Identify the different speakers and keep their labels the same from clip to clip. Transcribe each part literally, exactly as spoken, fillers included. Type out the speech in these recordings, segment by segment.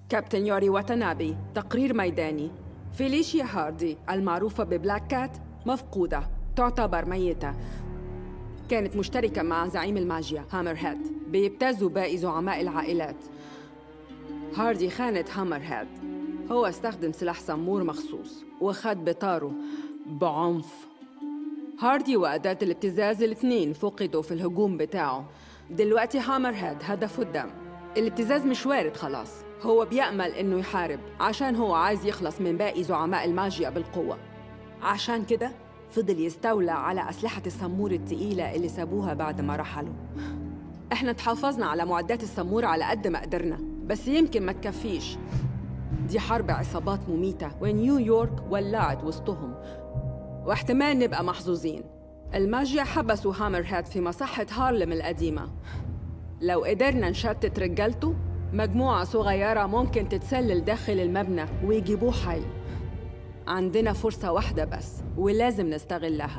Speaker 1: كابتن يوري واتانابي، تقرير ميداني. فيليشيا هاردي المعروفة ببلاك كات مفقودة، تعتبر ميتة. كانت مشتركة مع زعيم الماجيا هامر هيد، بيبتزوا باقي زعماء العائلات. هاردي خانت هامر هيد، هو استخدم سلاح سمور مخصوص وخد بطاره بعنف. هاردي وأداة الابتزاز الاثنين فقدوا في الهجوم بتاعه. دلوقتي هامر هيد هدفه الدم. الابتزاز مش وارد خلاص، هو بيأمل إنه يحارب عشان هو عايز يخلص من باقي زعماء الماجيا بالقوة. عشان كده فضل يستولى على أسلحة السمور التقيلة اللي سابوها بعد ما رحلوا. إحنا تحافظنا على معدات السمور على قد ما قدرنا، بس يمكن ما تكفيش. دي حرب عصابات مميتة ونيويورك ولعت وسطهم، واحتمال نبقى محظوظين. الماجيا حبسوا هامر هيد في مصحة هارلم القديمة. لو قدرنا نشتت رجالته، مجموعة صغيرة ممكن تتسلل داخل المبنى ويجيبوه حي. عندنا فرصة واحدة بس ولازم نستغلها.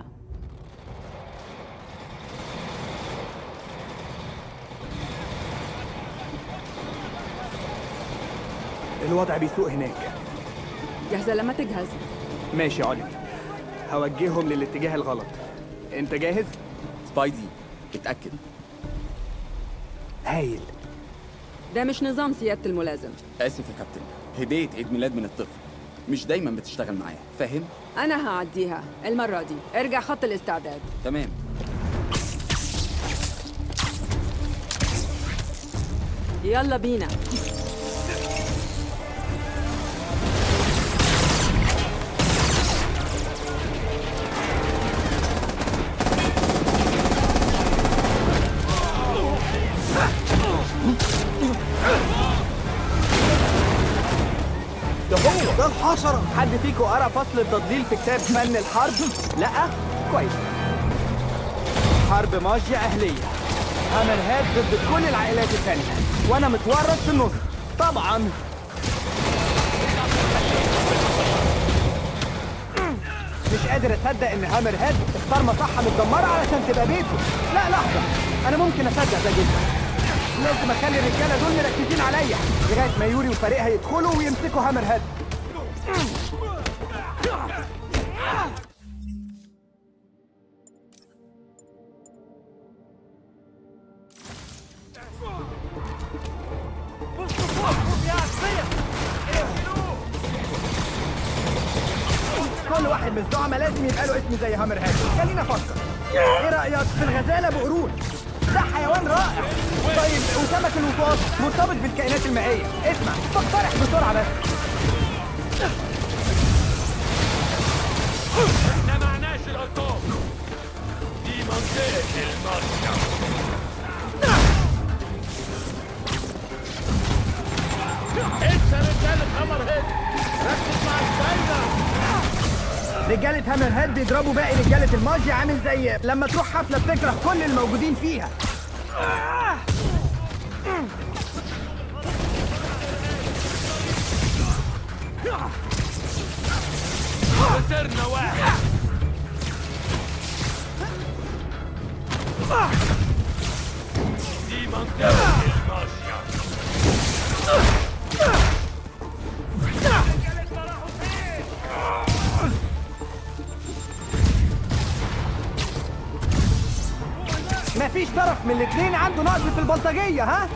Speaker 2: الوضع بيسوء هناك.
Speaker 1: جاهزة لما تجهز.
Speaker 2: ماشي يا علي، هوجههم للاتجاه الغلط. انت جاهز؟
Speaker 3: سبايدي اتأكد.
Speaker 2: هايل.
Speaker 1: ده مش نظام سيادة الملازم.
Speaker 3: آسف يا كابتن، هدية عيد ميلاد من الطفل، مش دايما بتشتغل معايا، فاهم؟
Speaker 1: أنا هعديها المرة دي. ارجع خط الاستعداد.
Speaker 3: تمام.
Speaker 1: يلا بينا.
Speaker 2: ده هو ده الحشرة. حد فيكم قرأ فصل التضليل في كتاب فن الحرب؟ لأ؟ كويس. حرب ماجيا أهلية، هامر هيد ضد كل العائلات الثانية، وأنا متورط في النص طبعاً. مش قادر أصدق إن هامر هيد اختار مصحة متدمرة علشان تبقى بيته. لا لحظة، أنا ممكن أصدق ده جدا. لازم اخلي الرجاله دول مركزين عليا لغايه ما يوري وفريقها يدخلوا ويمسكوا هامر هيد. كل واحد من الزعماء لازم يبقى له اسم زي هامر هيد. خلينا افكر، ايه رايك في الغزاله بقرون؟ ده حيوان رائع. طيب وسمك الوطواط مرتبط بالكائنات المائية. اسمع، بقترح بسرعة بس.
Speaker 4: احنا معناش الألطاف، دي منطقة الماجيا. انت رجالة هامر هيد، ركز مع السبايدر.
Speaker 2: رجالة هامر هيد بيضربوا باقي رجالة الماجيا، عامل زي لما تروح حفلة بتكره كل الموجودين فيها.
Speaker 4: خسرنا واحد. دي منطقة الماجيا.
Speaker 2: مفيش طرف من الاتنين عنده نقص في البلطجية، ها؟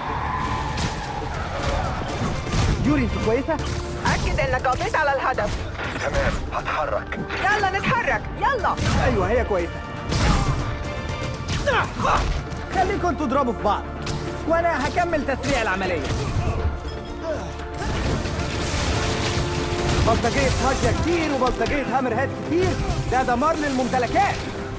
Speaker 2: يوري انت كويسة؟
Speaker 5: أكد إنك قضيت على الهدف.
Speaker 6: تمام، هتحرك.
Speaker 5: يلا نتحرك، يلا.
Speaker 2: أيوه هي كويسة. خليكم انتوا تضربوا في بعض وأنا هكمل تسريع العملية. بلطجية ماجيا كتير وبلطجية هامر هيد كتير، ده دمار للممتلكات.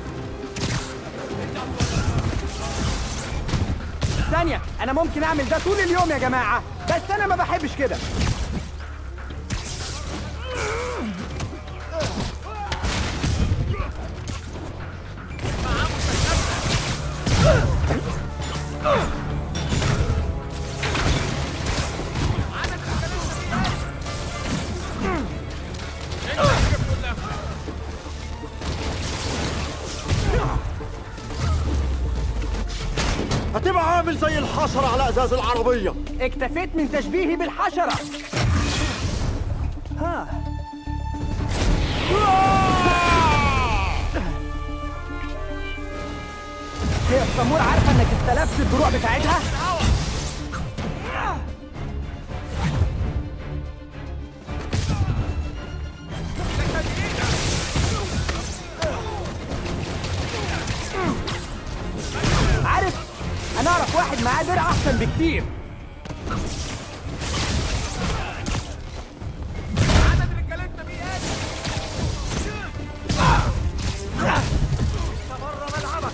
Speaker 2: ثانية، أنا ممكن أعمل ده طول اليوم يا جماعة، بس أنا ما بحبش كده.
Speaker 7: هتبقى عامل زي الحشرة حشرة على ازاز العربية.
Speaker 2: اكتفيت من تشبيهي بالحشرة. ها هي السمور عارفة انك استلفت الدروع بتاعتها؟ عارف، انا اعرف واحد معاه درع احسن بكتير.
Speaker 4: عدد رجالتنا بيقل. انت بره ملعبك.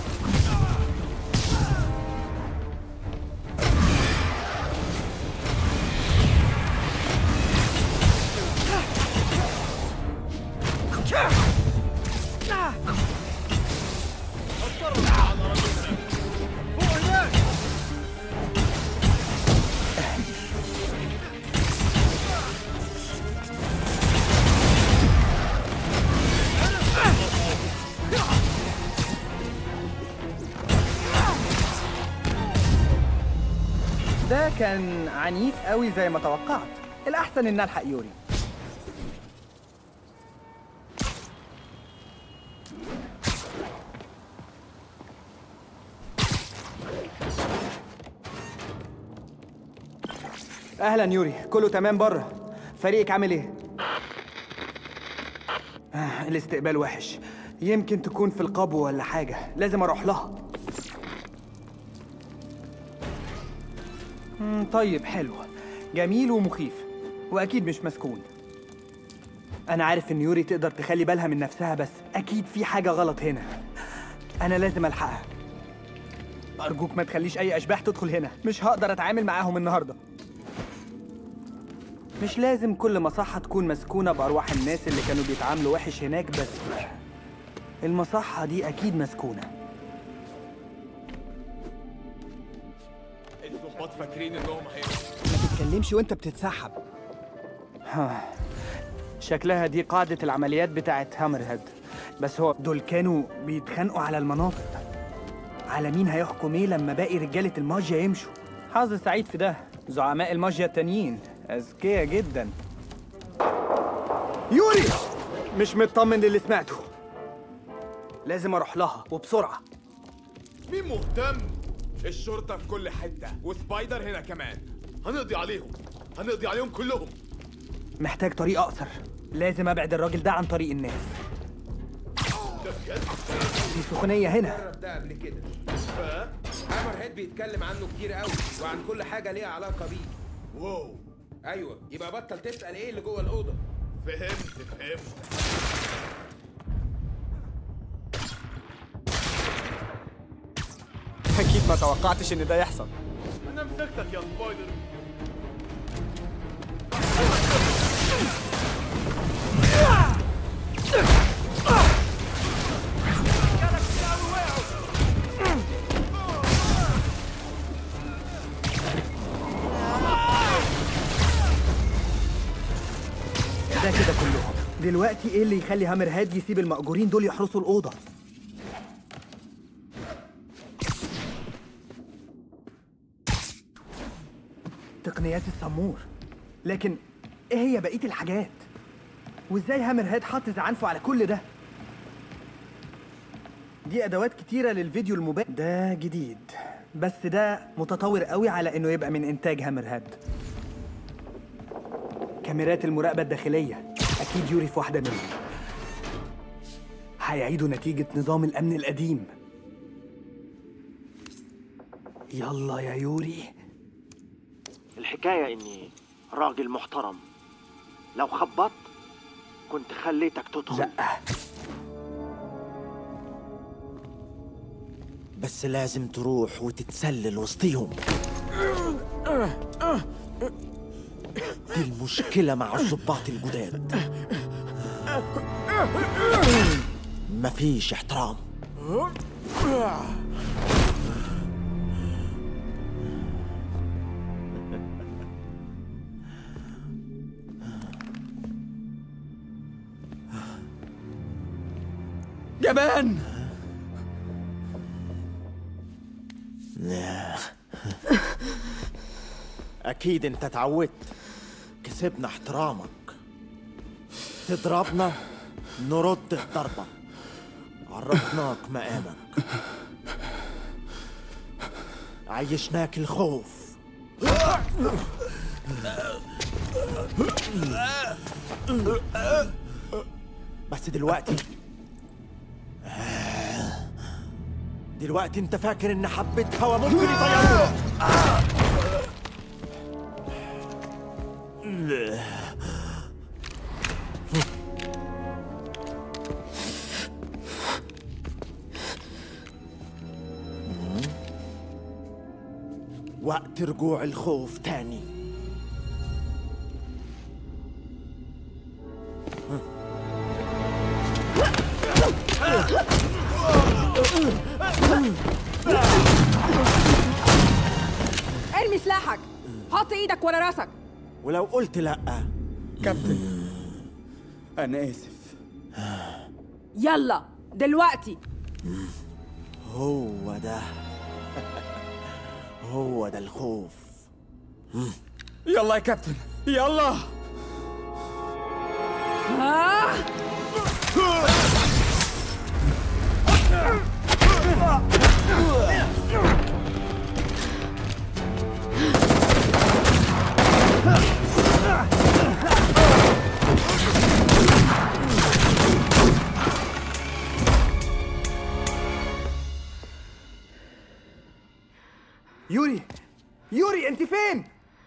Speaker 2: ده كان عنيف قوي زي ما توقعت. الأحسن إن ألحق يوري. أهلا يوري، كله تمام بره؟ فريقك عامل إيه؟ آه، الاستقبال وحش. يمكن تكون في القبو ولا حاجة، لازم أروح لها. مم، طيب حلو، جميل ومخيف، وأكيد مش مسكون. أنا عارف إن يوري تقدر تخلي بالها من نفسها، بس أكيد في حاجة غلط هنا. أنا لازم ألحقها. أرجوك ما تخليش أي أشباح تدخل هنا، مش هقدر أتعامل معاهم النهاردة. مش لازم كل مصحة تكون مسكونة بأرواح الناس اللي كانوا بيتعاملوا وحش هناك، بس المصحة دي أكيد مسكونة.
Speaker 4: الضباط فاكرين انهم هيبقوا.
Speaker 2: ما تتكلمش وانت بتتسحب. ها، شكلها دي قاعدة العمليات بتاعت هامر هيد، بس هو دول كانوا بيتخانقوا على المناطق. على مين هيحكم ايه لما باقي رجالة الماجيا يمشوا؟ حظ سعيد في ده، زعماء الماجيا التانيين أذكياء جدا. يوري! مش مطمن للي سمعته. لازم اروح لها وبسرعة.
Speaker 4: مين مهتم؟ الشرطة في كل حتة وسبايدر هنا كمان. هنقضي عليهم، هنقضي عليهم كلهم.
Speaker 2: محتاج طريق أقصر. لازم أبعد الراجل ده عن طريق الناس. في سخونية هنا.
Speaker 8: جرب ده قبل كده. هامر هيد بيتكلم عنه كتير قوي وعن كل حاجة ليها علاقة بيه.
Speaker 4: واو.
Speaker 8: أيوة، يبقى بطل تسأل إيه اللي جوه الأوضة.
Speaker 4: فهمت فهمت.
Speaker 2: أكيد ما توقعتش إن ده يحصل.
Speaker 4: أنا مسكتك يا سبايدر.
Speaker 2: ده كده كلهم. دلوقتي ايه اللي يخلي هامر هيد يسيب المأجورين دول يحرسوا الأوضة؟ تقنيات السمور. لكن ايه هي بقية الحاجات؟ وازاي هامر هيد حط زعنفه على كل ده؟ دي أدوات كتيرة للفيديو المباشر. ده جديد، بس ده متطور قوي على إنه يبقى من إنتاج هامر هيد. كاميرات المراقبة الداخلية، أكيد يوري في واحدة منهم. هيعيدوا نتيجة نظام الأمن القديم. يلا يا يوري.
Speaker 7: الحكاية إني راجل محترم، لو خبطت كنت خليتك تدخل.
Speaker 2: لأ،
Speaker 7: بس لازم تروح وتتسلل وسطيهم. دي المشكلة مع الضباط الجداد، مفيش احترام.
Speaker 2: جبان.
Speaker 7: أكيد أنت اتعودت. كسبنا احترامك. تضربنا نرد الضربة. عرفناك مقامك. عيشناك الخوف. بس دلوقتي دلوقتي انت فاكر ان حبة هوا ممكن يطيرونا؟ وقت رجوع الخوف تاني.
Speaker 1: ارمي سلاحك. حط ايدك ورا راسك.
Speaker 7: ولو قلت لأ؟
Speaker 3: كابتن أنا آسف.
Speaker 1: يلا دلوقتي.
Speaker 7: هو ده هو ده الخوف.
Speaker 3: يلا يا كابتن يلا.
Speaker 1: آه.
Speaker 2: يوري يوري انت فين؟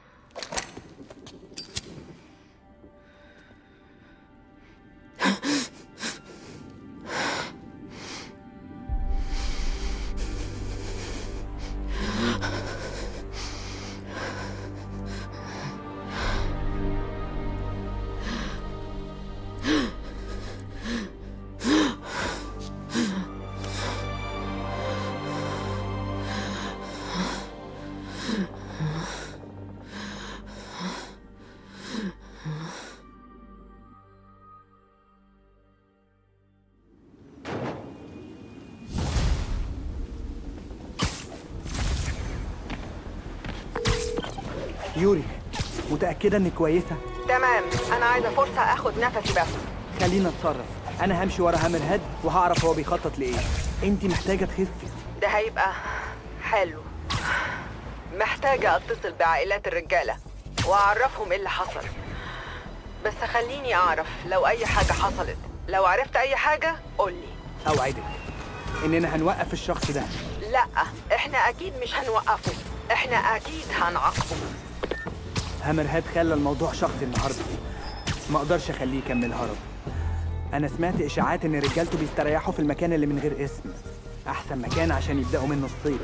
Speaker 2: يوري متأكدة انك كويسة؟
Speaker 5: تمام، انا عايزه فرصه اخد نفسي بس.
Speaker 2: خلينا اتصرف. انا همشي ورا هامر هيد وهعرف هو بيخطط لايه. انت محتاجة تخفي.
Speaker 5: ده هيبقى حلو. محتاجه اتصل بعائلات الرجاله واعرفهم ايه اللي حصل. بس خليني اعرف لو اي حاجه حصلت. لو عرفت اي حاجه قولي.
Speaker 2: اوعدك اننا هنوقف الشخص ده.
Speaker 5: لا، احنا اكيد مش هنوقفه. احنا اكيد هنعاقبه.
Speaker 2: هامر هيد خلى الموضوع شخصي النهارده. ما اقدرش اخليه يكمل هرب. انا سمعت اشاعات ان رجالته بيستريحوا في المكان اللي من غير اسم. احسن مكان عشان يبداوا منه الصيد.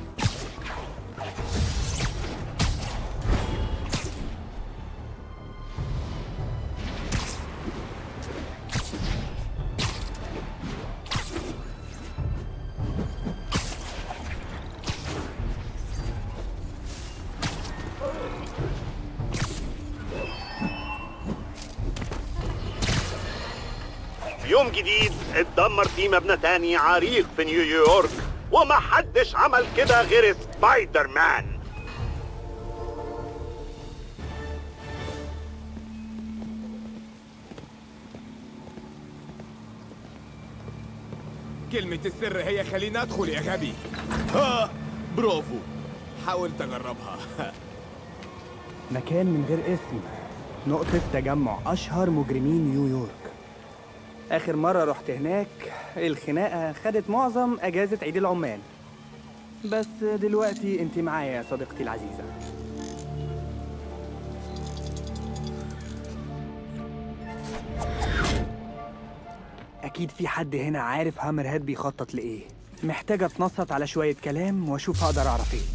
Speaker 9: يوم جديد اتدمر فيه مبنى تاني عريق في نيويورك، وما حدش عمل كده غير سبايدر مان.
Speaker 4: كلمة السر هي خليني ادخل يا غبي. ها برافو، حاول تجربها.
Speaker 2: مكان من غير اسم، نقطة تجمع أشهر مجرمين نيويورك. آخر مرة رحت هناك الخناقة خدت معظم أجازة عيد العمال. بس دلوقتي أنت معايا يا صديقتي العزيزة. أكيد في حد هنا عارف هامر هيد بيخطط لإيه. محتاجة أتنصت على شوية كلام وأشوف هقدر أعرف إيه.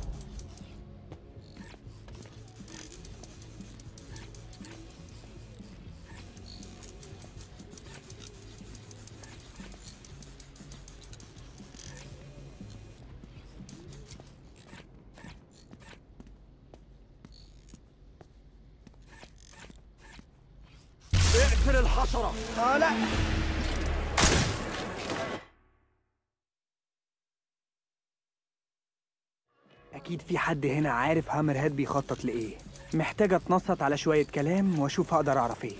Speaker 7: اقتل الحشرة.
Speaker 2: آه لا. أكيد في حد هنا عارف هامر هيد بيخطط لإيه. محتاج أتنصت على شوية كلام وأشوف هقدر أعرف إيه.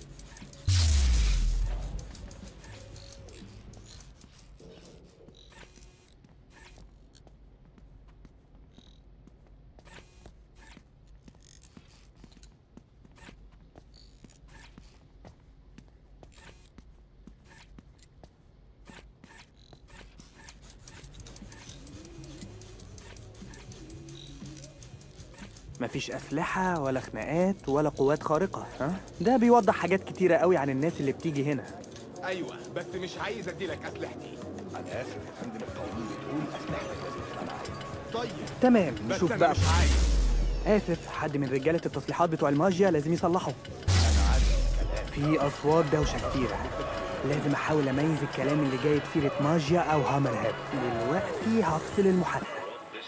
Speaker 2: مفيش أسلحة ولا خناقات ولا قوات خارقة، ها؟ ده بيوضح حاجات كتيرة قوي عن الناس اللي بتيجي هنا.
Speaker 4: ايوه بس مش عايز اديلك اسلحتي.
Speaker 6: انا اسف يا فندم، القوانين بتقول اسلحتك لازم تبقى معايا.
Speaker 4: طيب
Speaker 2: تمام،
Speaker 4: بس
Speaker 2: نشوف
Speaker 4: أنا
Speaker 2: بقى.
Speaker 4: مش عايز.
Speaker 2: آسف، حد من رجالة التصليحات بتوع الماجيا لازم يصلحوا.
Speaker 6: انا عارف الكلام.
Speaker 2: في أصوات دوشة كتيرة. لازم أحاول أميز الكلام اللي جاي بسيرة ماجيا أو هامر هيد. دلوقتي هفصل المحادثة.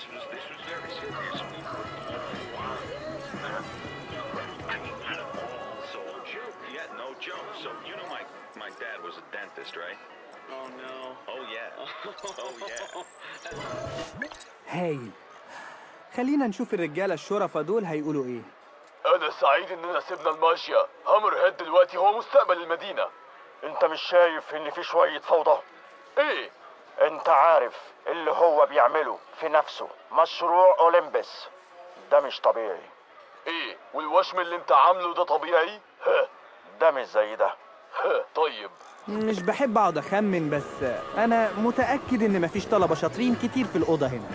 Speaker 2: هايل. خلينا نشوف الرجالة الشرفة دول هيقولوا إيه.
Speaker 10: أنا سعيد إننا سيبنا الماشية. هامر هيد دلوقتي هو مستقبل المدينة.
Speaker 7: انت مش شايف ان في شوية فوضى؟
Speaker 10: إيه؟
Speaker 7: انت عارف اللي هو بيعمله في نفسه مشروع اولمبس ده مش طبيعي.
Speaker 10: إيه؟ والوشم اللي أنت عامله ده طبيعي؟ ها.
Speaker 7: ده مش زي ده.
Speaker 10: ها. طيب.
Speaker 2: مش بحب أقعد أخمن، بس أنا متأكد إن مفيش طلبة شاطرين كتير في الأوضة هنا.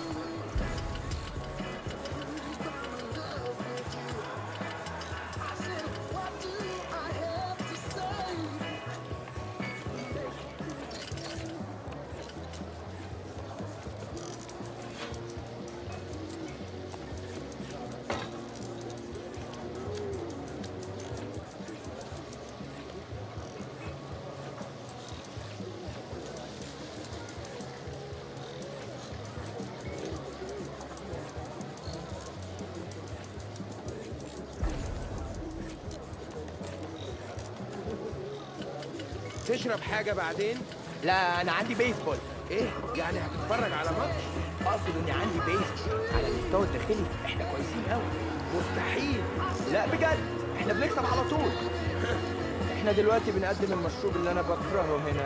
Speaker 8: تشرب حاجة بعدين؟
Speaker 2: لا، أنا عندي بيسبول.
Speaker 8: ايه؟ يعني هتتفرج على ماتش؟
Speaker 2: أقصد إني عندي بيسبول. على المستوى الداخلي إحنا كويسين أوي.
Speaker 8: مستحيل.
Speaker 2: لا بجد، إحنا بنكسب على طول.
Speaker 8: احنا دلوقتي بنقدم المشروب اللي انا بكرهه هنا.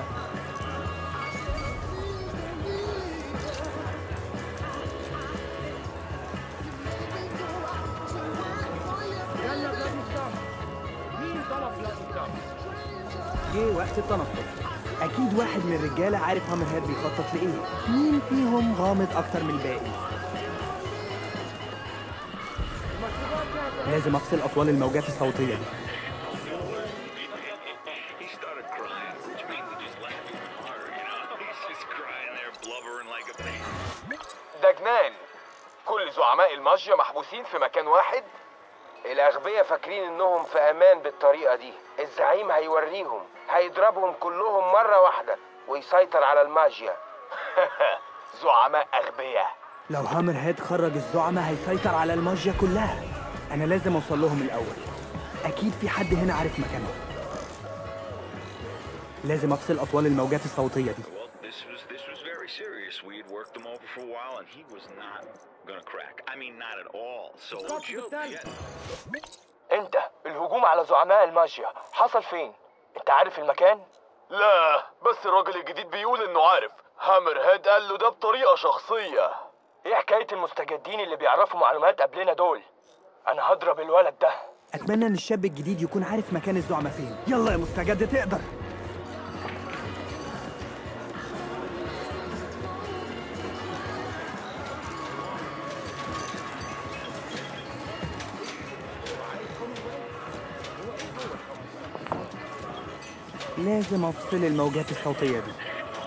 Speaker 2: جه وقت التنقل. أكيد واحد من الرجالة عارف هامر هيد بيخطط لإيه. مين فيهم غامض أكتر من الباقي؟ لازم أفصل أطوال الموجات الصوتية دي.
Speaker 10: ده جنان. كل زعماء الماشيا محبوسين في مكان واحد.
Speaker 8: الأغبياء فاكرين إنهم في أمان بالطريقة دي. الزعيم هيوريهم، هيضربهم كلهم مرة واحدة ويسيطر على الماجيا.
Speaker 10: زعماء أغبياء.
Speaker 2: لو هامر هيد خرج الزعماء هيسيطر على الماجيا كلها. أنا لازم أوصل لهم الأول. أكيد في حد هنا عارف مكانهم. لازم أفصل أطوال الموجات الصوتية دي.
Speaker 10: انت الهجوم على زعماء الماشيا حصل فين؟ انت عارف المكان؟ لا، بس الراجل الجديد بيقول انه عارف. هامر هيد قال له ده بطريقة شخصية. ايه حكاية المستجدين اللي بيعرفوا معلومات قبلنا دول؟ انا هضرب الولد ده.
Speaker 2: أتمنى إن الشاب الجديد يكون عارف مكان الزعماء فين. يلا يا مستجد تقدر. لازم أفصل الموجات الصوتية دي.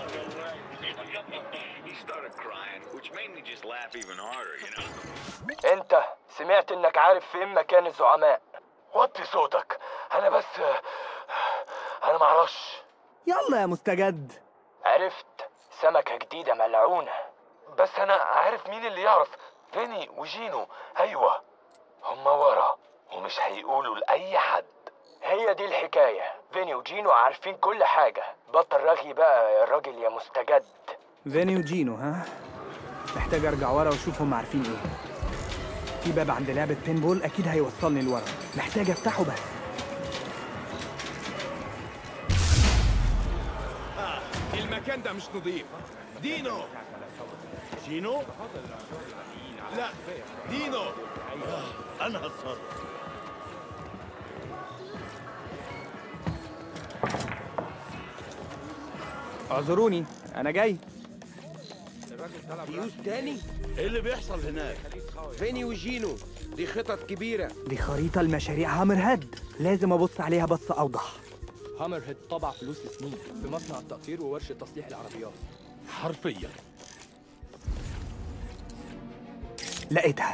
Speaker 10: انت سمعت انك عارف فين مكان الزعماء. وطي صوتك. انا بس انا معرفش.
Speaker 2: يلا يا مستجد.
Speaker 10: عرفت سمكة جديدة ملعونة. بس انا عارف مين اللي يعرف. فيني وجينو. ايوه هما ورا ومش هيقولوا لأي حد. هي دي الحكاية. فيني وجينو عارفين كل حاجة. بطل رغي بقى يا راجل يا مستجد.
Speaker 2: فيني وجينو ها؟ محتاج ارجع ورا واشوف هم عارفين ايه. في باب عند لعبة بينبول اكيد هيوصلني لورا، محتاج افتحه بس.
Speaker 4: آه. المكان ده مش نظيف. دينو
Speaker 9: جينو؟
Speaker 4: لا دينو.
Speaker 9: آه. انا هتصرف.
Speaker 2: اعذروني انا جاي.
Speaker 8: فيوز تاني؟
Speaker 9: ايه اللي بيحصل هناك؟
Speaker 8: فيني وجينو، دي خطط كبيرة.
Speaker 2: دي خريطة لمشاريع هامر هيد، لازم ابص عليها بصة اوضح.
Speaker 10: هامر هيد طبع فلوس لسنين في مصنع التقطير وورشة تصليح العربيات.
Speaker 9: حرفيا.
Speaker 2: لقيتها.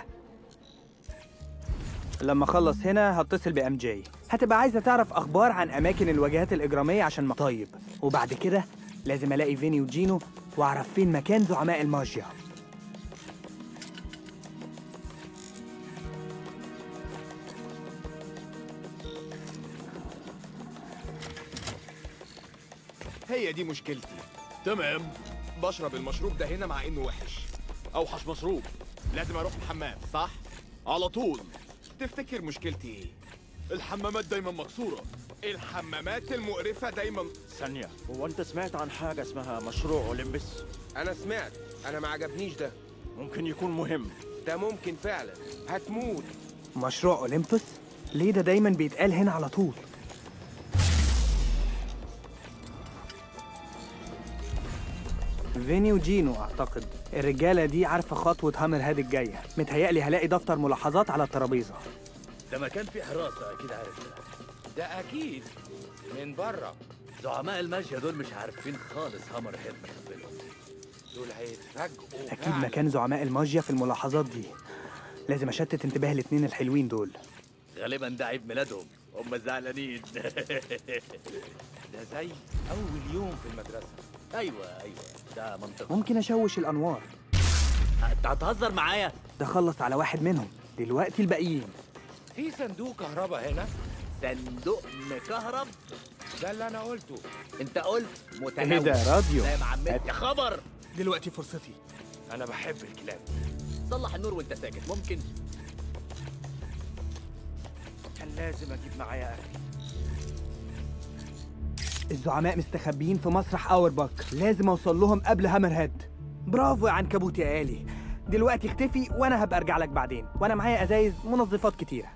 Speaker 2: لما اخلص هنا هتصل بام جي، هتبقى عايزة تعرف اخبار عن اماكن الواجهات الاجرامية عشان ما طيب، وبعد كده لازم الاقي فيني وجينو واعرف فين مكان زعماء الماجيا.
Speaker 4: هي دي مشكلتي. تمام. بشرب المشروب ده هنا مع انه وحش. اوحش مشروب. لازم اروح الحمام صح؟ على طول. تفتكر مشكلتي ايه؟ الحمامات دايما مكسورة. الحمامات المقرفة دايما.
Speaker 9: ثانية، هو انت سمعت عن حاجة اسمها مشروع اولمبس؟
Speaker 8: انا سمعت، انا ما عجبنيش ده.
Speaker 9: ممكن يكون مهم.
Speaker 8: ده ممكن فعلا. هتموت.
Speaker 2: مشروع اولمبس؟ ليه ده دايما بيتقال هنا على طول؟ فيني وجينو اعتقد. الرجالة دي عارفة خطوة هامر هيد الجاية، متهيألي هلاقي دفتر ملاحظات على الترابيزة.
Speaker 6: ده مكان فيه حراسة أكيد عارف ده.
Speaker 8: ده اكيد من بره.
Speaker 6: زعماء الماشية دول مش عارفين خالص هامر هيد مخبلهم.
Speaker 8: دول هيتفاجئوا.
Speaker 2: أكيد مكان زعماء الماجيا في الملاحظات دي. لازم أشتت انتباه الاتنين الحلوين دول.
Speaker 6: غالبا ده عيد ميلادهم، هم زعلانين.
Speaker 8: ده زي اول يوم في المدرسة.
Speaker 6: ايوه ايوه ده منطقي.
Speaker 2: ممكن أشوش الأنوار.
Speaker 6: انت هتهزر معايا؟
Speaker 2: ده خلص على واحد منهم، دلوقتي الباقيين.
Speaker 8: في صندوق كهرباء هنا.
Speaker 6: صندوق مكهرب؟
Speaker 8: ده اللي انا قلته.
Speaker 6: انت قلت متنوع.
Speaker 2: ايه ده راديو؟
Speaker 6: زي ما عملت يا خبر.
Speaker 2: دلوقتي فرصتي.
Speaker 8: انا بحب الكلاب.
Speaker 6: صلح النور وانت ساكت ممكن؟
Speaker 8: كان لازم اجيب معايا اكل.
Speaker 2: الزعماء مستخبيين في مسرح اور باك، لازم اوصل لهم قبل هامر هيد. برافو يا عنكبوت يا آلي. دلوقتي اختفي وانا هبقى ارجع لك بعدين، وانا معايا ازايز منظفات كتيره.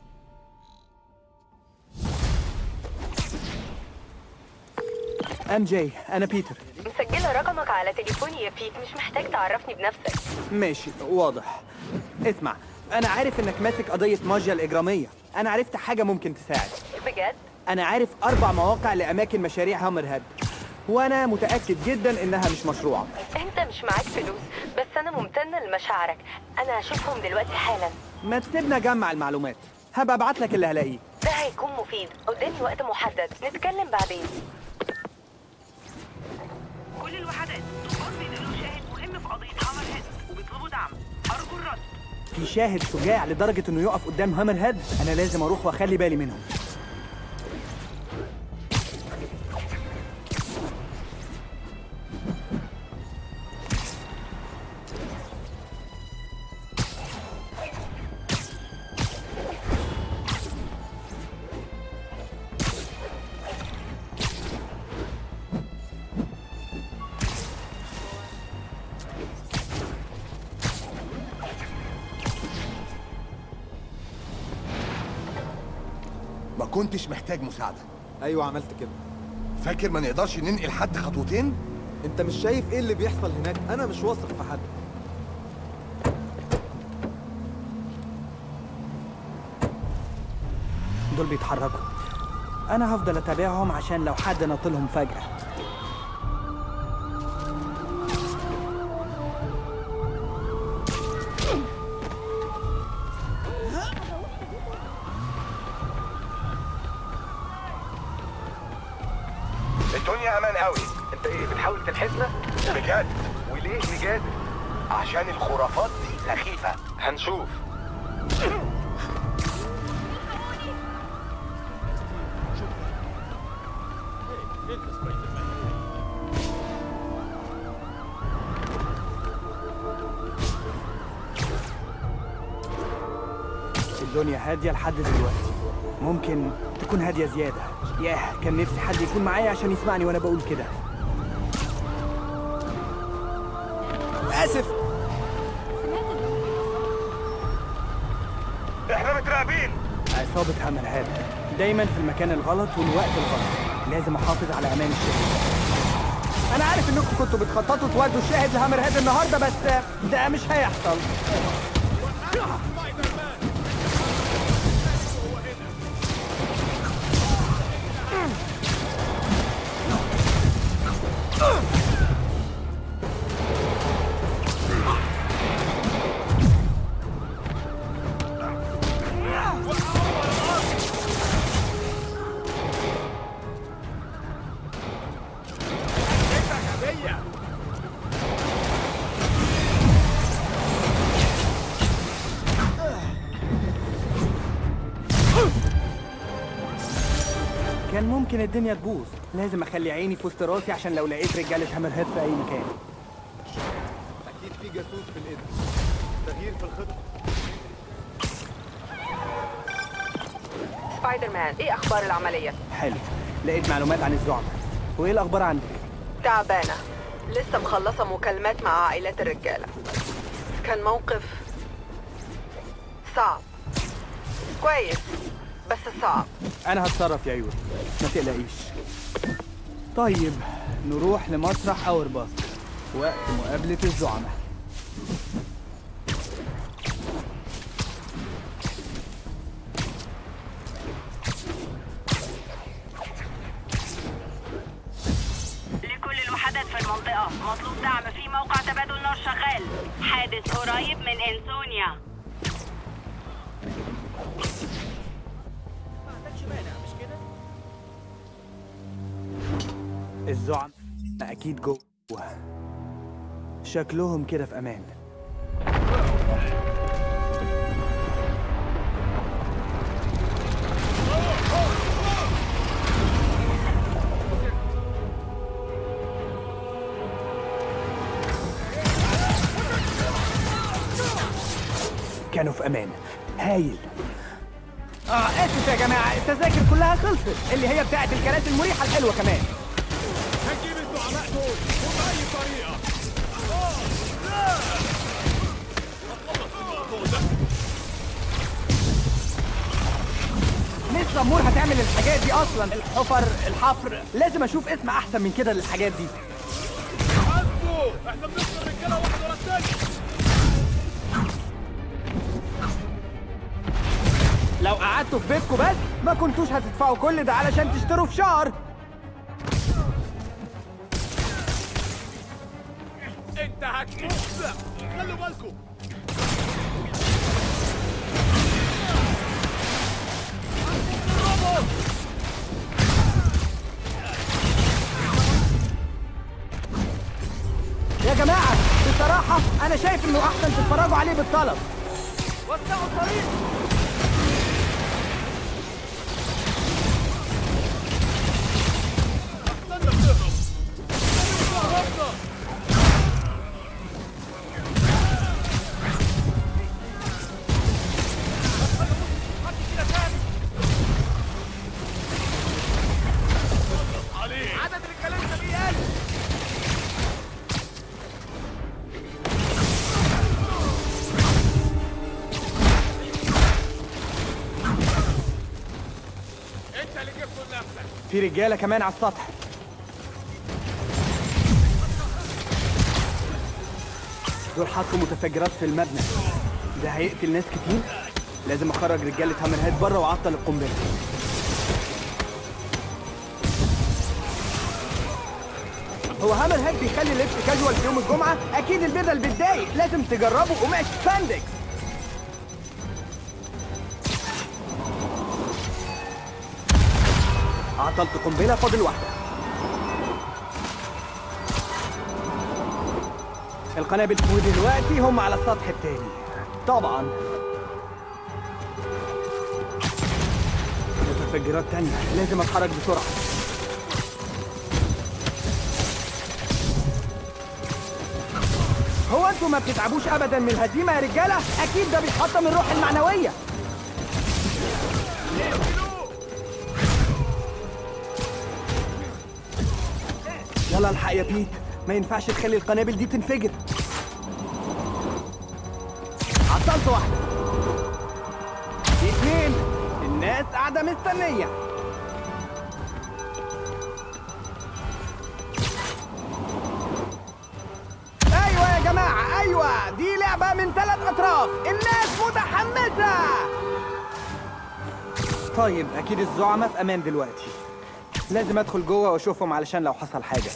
Speaker 2: ام جي، انا بيتر.
Speaker 11: مسجله رقمك على تليفوني يا بيت، مش محتاج تعرفني بنفسك.
Speaker 2: ماشي واضح. اسمع، انا عارف انك ماسك قضيه ماجيا الاجراميه، انا عرفت حاجه ممكن تساعد.
Speaker 11: بجد؟
Speaker 2: انا عارف اربع مواقع لاماكن مشاريع هامر هيد، وانا متاكد جدا انها مش مشروعه.
Speaker 11: انت مش معاك فلوس، بس انا ممتنه لمشاعرك. انا هشوفهم دلوقتي حالا.
Speaker 2: ما تسيبنا اجمع المعلومات، هبقى ابعت لك اللي هلاقيه.
Speaker 11: ده هيكون مفيد. قدامي وقت محدد، نتكلم بعدين.
Speaker 12: كل الوحدات ضباط بينقلوا شاهد مهم في قضيه هامر هيد وبيطلبوا دعم. ارجو الرد.
Speaker 2: في شاهد شجاع لدرجه انه يقف قدام هامر هيد؟ انا لازم اروح واخلي بالي منهم.
Speaker 13: ما كنتش محتاج مساعدة.
Speaker 14: ايوه عملت كده.
Speaker 13: فاكر ما نقدرش ننقل حد خطوتين؟
Speaker 14: انت مش شايف ايه اللي بيحصل هناك؟ انا مش واثق في حد.
Speaker 2: دول بيتحركوا، انا هفضل اتابعهم عشان لو حد نطلهم فجأة.
Speaker 15: الدنيا امان قوي. انت ايه بتحاول تلحسنا؟ بجد؟ وليه نجازف؟ عشان الخرافات دي سخيفة. هنشوف.
Speaker 2: الدنيا هادية لحد دلوقتي. ممكن تكون هادية زيادة. ياه، كان نفسي حد يكون معايا عشان يسمعني وانا بقول كده. آسف.
Speaker 15: احنا متراقبين.
Speaker 2: عصابة هامر هاد دايما في المكان الغلط والوقت الغلط. لازم احافظ على امان الشاهد. انا عارف انكم كنتوا بتخططوا تودوا الشاهد لهامر هاد النهارده، بس ده مش هيحصل. كان ممكن الدنيا تبوظ. لازم اخلي عيني في وسط راسي عشان لو لقيت رجاله هامر هيد في اي مكان.
Speaker 10: اكيد في جاسوس في الاسم. تغيير في الخطه.
Speaker 5: سبايدر مان، ايه اخبار العمليه؟
Speaker 2: حلو، لقيت معلومات عن الزعماء. وايه الاخبار عندك؟
Speaker 5: تعبانه، لسه مخلصه مكالمات مع عائلات الرجاله. كان موقف صعب. كويس بس صعب.
Speaker 2: انا هتصرف يا يوري، ما تقلقيش. طيب نروح لمسرح اور باص، وقت مقابله الزعماء.
Speaker 12: لكل الوحدات في المنطقه مطلوب دعم في موقع تبادل نار شغال. حادث قريب من انسونيا.
Speaker 2: الزعماء اكيد جوه، شكلهم كده في امان. كانوا في امان. هايل. اه اسف يا جماعه، التذاكر كلها خلصت، اللي هي بتاعت الكراسي المريحه الحلوه كمان.
Speaker 4: هنجيب الزعماء دول وبأي طريقة.
Speaker 2: مش زمور هتعمل الحاجات دي اصلا. الحفر الحفر لازم اشوف اسم احسن من كده للحاجات دي.
Speaker 4: حاسبوا، احنا بنخسر رجاله واحده ورا الثانيه.
Speaker 2: لو قعدتوا في بيتكم بس ما كنتوش هتدفعوا كل ده علشان تشتروا فشار.
Speaker 4: انت هتموت، خلوا بالكم.
Speaker 2: يا جماعة بصراحة أنا شايف إنه أحسن تتفرجوا عليه بالطلب. وسعوا الطريق.
Speaker 4: عدد رجالتنا بيقل. انت اللي جبته لنفسك.
Speaker 2: في رجالة كمان على السطح. دول حطوا متفجرات في المبنى. ده هيقتل ناس كتير. لازم اخرج رجالة هامر هيد بره واعطل القنبلة. هو هامر هيد بيخلي اللبس كاجوال في يوم الجمعة؟ أكيد البدل بتضايق، لازم تجربوا قماش سباندكس. عطلت قنبلة، فاضل واحدة. القنابل فوق دلوقتي هم على السطح التاني. طبعا متفجرات تانية، لازم اتحرك بسرعة. هو انتوا ما بتتعبوش ابدا من الهزيمة يا رجالة؟ اكيد ده بيحطم الروح المعنوية. يلا الحق يا بيت، ما ينفعش تخلي القنابل دي تنفجر. عطلت واحدة. اتنين، الناس قاعدة مستنية. ايوه يا جماعة، ايوه دي لعبة من ثلاث اطراف، الناس متحمسة. طيب اكيد الزعماء في امان دلوقتي. لازم ادخل جوه واشوفهم علشان لو حصل حاجة.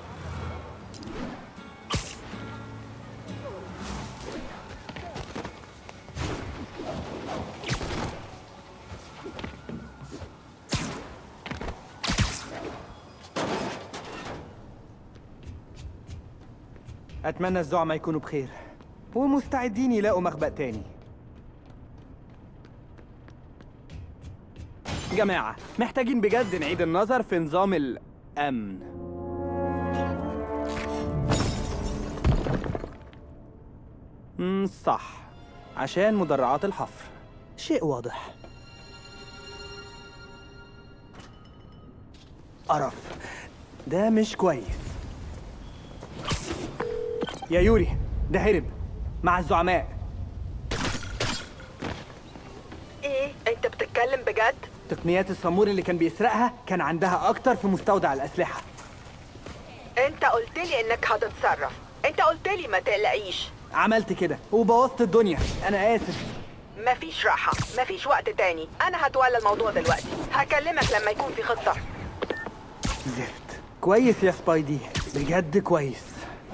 Speaker 2: أتمنى الزعماء يكونوا بخير ومستعدين يلاقوا مخبأ تاني. جماعة محتاجين بجد نعيد النظر في نظام الأمن. امم صح، عشان مدرعات الحفر. شيء واضح. قرف، ده مش كويس. يا يوري، ده هرب مع الزعماء.
Speaker 5: ايه؟ انت بتتكلم بجد؟
Speaker 2: تقنيات الصامور اللي كان بيسرقها كان عندها اكتر في مستودع الاسلحه.
Speaker 5: انت قلت لي انك هتتصرف، انت قلت لي ما تقلقيش.
Speaker 2: عملت كده وبوظت الدنيا، انا اسف.
Speaker 5: مفيش راحه، مفيش وقت تاني، انا هتولى الموضوع دلوقتي، هكلمك لما يكون في خطه.
Speaker 2: زفت. كويس يا سبايدي، بجد كويس.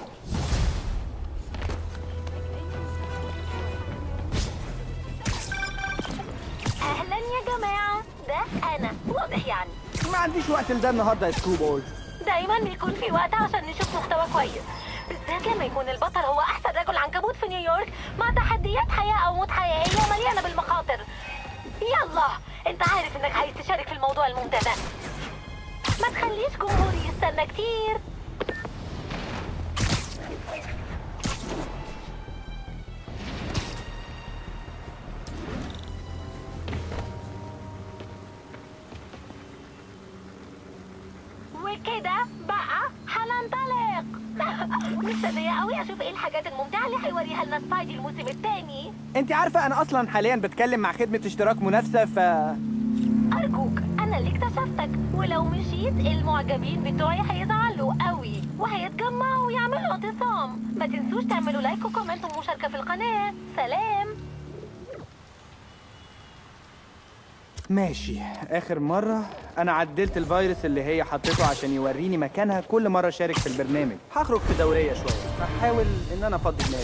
Speaker 11: اهلا يا جماعه، ده انا واضح يعني.
Speaker 2: ما عنديش وقت لده النهارده يا سكرو بول.
Speaker 11: دايما بيكون في وقت عشان نشوف محتوى كويس، بالذات لما يكون البطل هو احسن رجل عنكبوت في نيويورك مع تحديات حياه او موت حقيقيه مليانه بالمخاطر. يلا انت عارف انك عايز تشارك في الموضوع الممتع ده، ما تخليش جمهوري يستنى كتير. وكده بقى هننطلق. مستنية قوي اشوف ايه الحاجات الممتعة اللي هيوريها لنا سبايدي الموسم الثاني.
Speaker 2: انت عارفة انا اصلا حاليا بتكلم مع خدمة اشتراك منافسة ف
Speaker 11: ارجوك، انا اللي اكتشفتك، ولو مشيت المعجبين بتوعي هيزعلوا قوي وهيتجمعوا ويعملوا اعتصام. ما تنسوش تعملوا لايك وكومنت ومشاركة في القناة. سلام.
Speaker 2: ماشي، اخر مرة انا عدلت الفيروس اللي هي حطيته عشان يوريني مكانها كل مرة اشارك في البرنامج. هخرج في دورية شوية، هحاول ان انا افضي دماغي.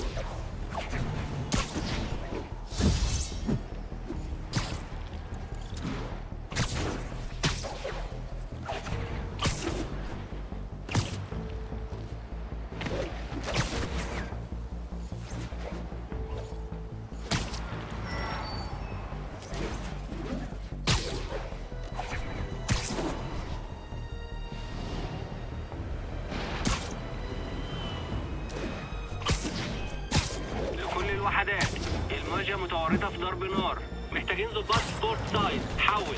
Speaker 16: وحدات، المواجهة متورطة في ضرب نار، محتاجين ضباط سبورت سايد. حول.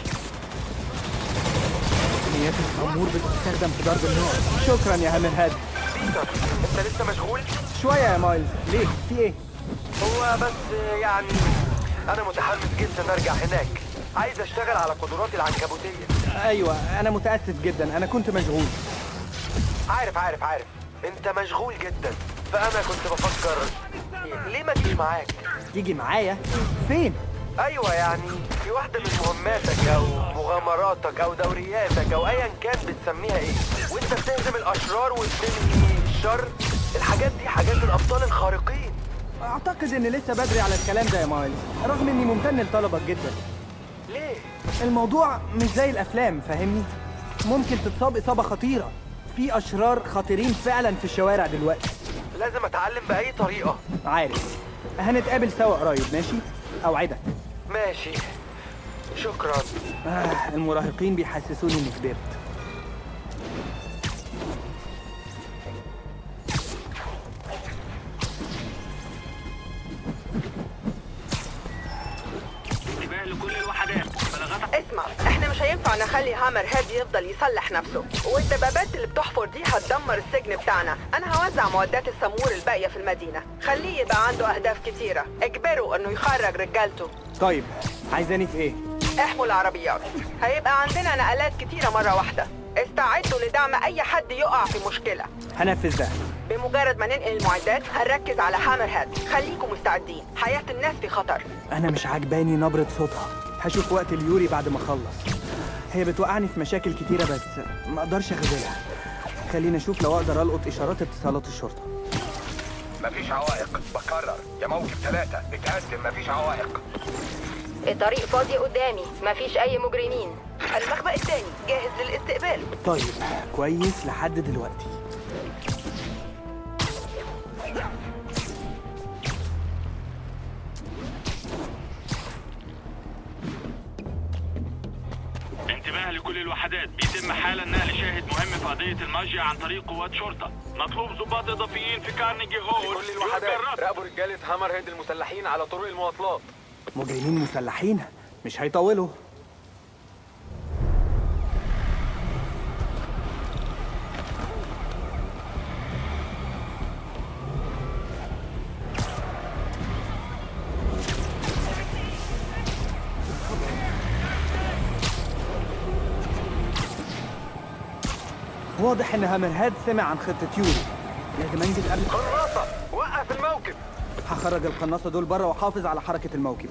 Speaker 2: تقنيات الصامور بتستخدم في ضرب النار. شكرا يا هامر هاد.
Speaker 15: بيتر، انت لسه مشغول؟
Speaker 2: شوية يا مايلز، ليه؟ في ايه؟
Speaker 15: هو بس يعني انا متحمس جدا ارجع هناك، عايز اشتغل على قدراتي العنكبوتية.
Speaker 2: ايوه انا متأسف جدا، انا كنت مشغول.
Speaker 15: عارف عارف عارف انت مشغول جدا، فانا كنت بفكر ليه ما تيجي معاك؟
Speaker 2: تيجي معايا؟ فين؟
Speaker 15: ايوه يعني في واحدة من مهماتك او مغامراتك او دورياتك او ايا كان بتسميها ايه، وانت بتهزم الاشرار وتنهي الشر. الحاجات دي حاجات الابطال الخارقين.
Speaker 2: اعتقد ان لسه بدري على الكلام ده يا مايلز، رغم اني ممتن لطلبك جدا.
Speaker 15: ليه؟
Speaker 2: الموضوع مش زي الافلام، فاهمني؟ ممكن تتصاب اصابة خطيرة. في اشرار خطيرين فعلا في الشوارع دلوقتي.
Speaker 15: لازم اتعلم باي طريقة.
Speaker 2: عارف، هنتقابل سوا قريب، ماشي؟ اوعدك.
Speaker 15: ماشي، شكرا.
Speaker 2: آه المراهقين بيحسسوني اني كبرت.
Speaker 16: انتباه لكل الوحدات، بلاغات.
Speaker 5: اسمع، احنا مش مش هينفع نخلي هامر هيد يفضل يصلح نفسه، والدبابات اللي بتحفر دي هتدمر السجن بتاعنا. انا هوزع معدات السمور الباقيه في المدينه، خليه يبقى عنده اهداف كتيره، اجبره انه يخرج رجالته.
Speaker 2: طيب عايزاني في ايه؟
Speaker 5: احموا العربيات، هيبقى عندنا نقلات كتيره مره واحده. استعدوا لدعم اي حد يقع في مشكله.
Speaker 2: هنفذ ده.
Speaker 5: بمجرد ما ننقل المعدات هنركز على هامر هيد. خليكم مستعدين، حياه الناس في خطر.
Speaker 2: انا مش عاجباني نبره صوتها. هشوف وقت اليوري بعد ما اخلص. هي بتوقعني في مشاكل كتيره بس ما اقدرش اخذلها. خليني اشوف لو اقدر القط اشارات اتصالات الشرطه.
Speaker 10: مفيش عوائق، بكرر يا موكب ثلاثة اتقدم، مفيش عوائق.
Speaker 17: الطريق فاضي قدامي، مفيش أي مجرمين.
Speaker 5: المخبأ الثاني جاهز للاستقبال.
Speaker 2: طيب كويس لحد دلوقتي.
Speaker 18: انتباه لكل الوحدات، بيتم حالا نقل شاهد مهم في قضية الماجيا عن طريق قوات شرطة. مطلوب ضباط إضافيين في كارنيجي هول.
Speaker 15: كل الوحدات راقبوا رجالة هامر هيد المسلحين على طرق المواصلات.
Speaker 2: مجرمين مسلحين؟ مش هيطولوا. واضح ان هامر هيد سمع عن خطة يوري. لازم انجز قبل.
Speaker 15: قناصة وقف الموكب.
Speaker 2: هخرج القناصة دول بره واحافظ على حركة الموكب.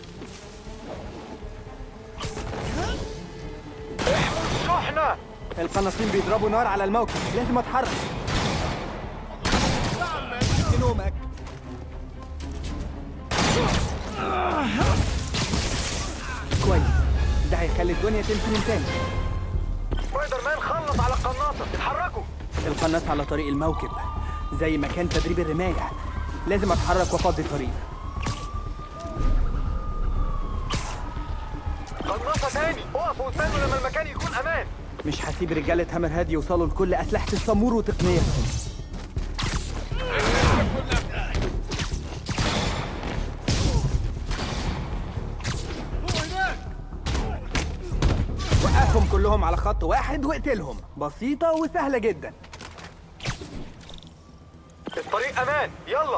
Speaker 15: شحنة.
Speaker 2: القناصين بيضربوا نار على الموكب، لازم اتحرك. نومك. كويس، ده هيخلي الدنيا تمشي من تاني.
Speaker 15: سبايدر مان خلص على القناصة، اتحركوا.
Speaker 2: القناص على طريق الموكب زي مكان تدريب الرماية. لازم اتحرك وافضي الطريق.
Speaker 15: قناصة تاني، اقفوا واستنوا لما المكان يكون امان.
Speaker 2: مش هسيب رجالة هامر هيد يوصلوا لكل أسلحة السمور وتقنياتهم. وقفهم كلهم على خط واحد واقتلهم. بسيطة وسهلة جدا.
Speaker 15: الطريق امان، يلا.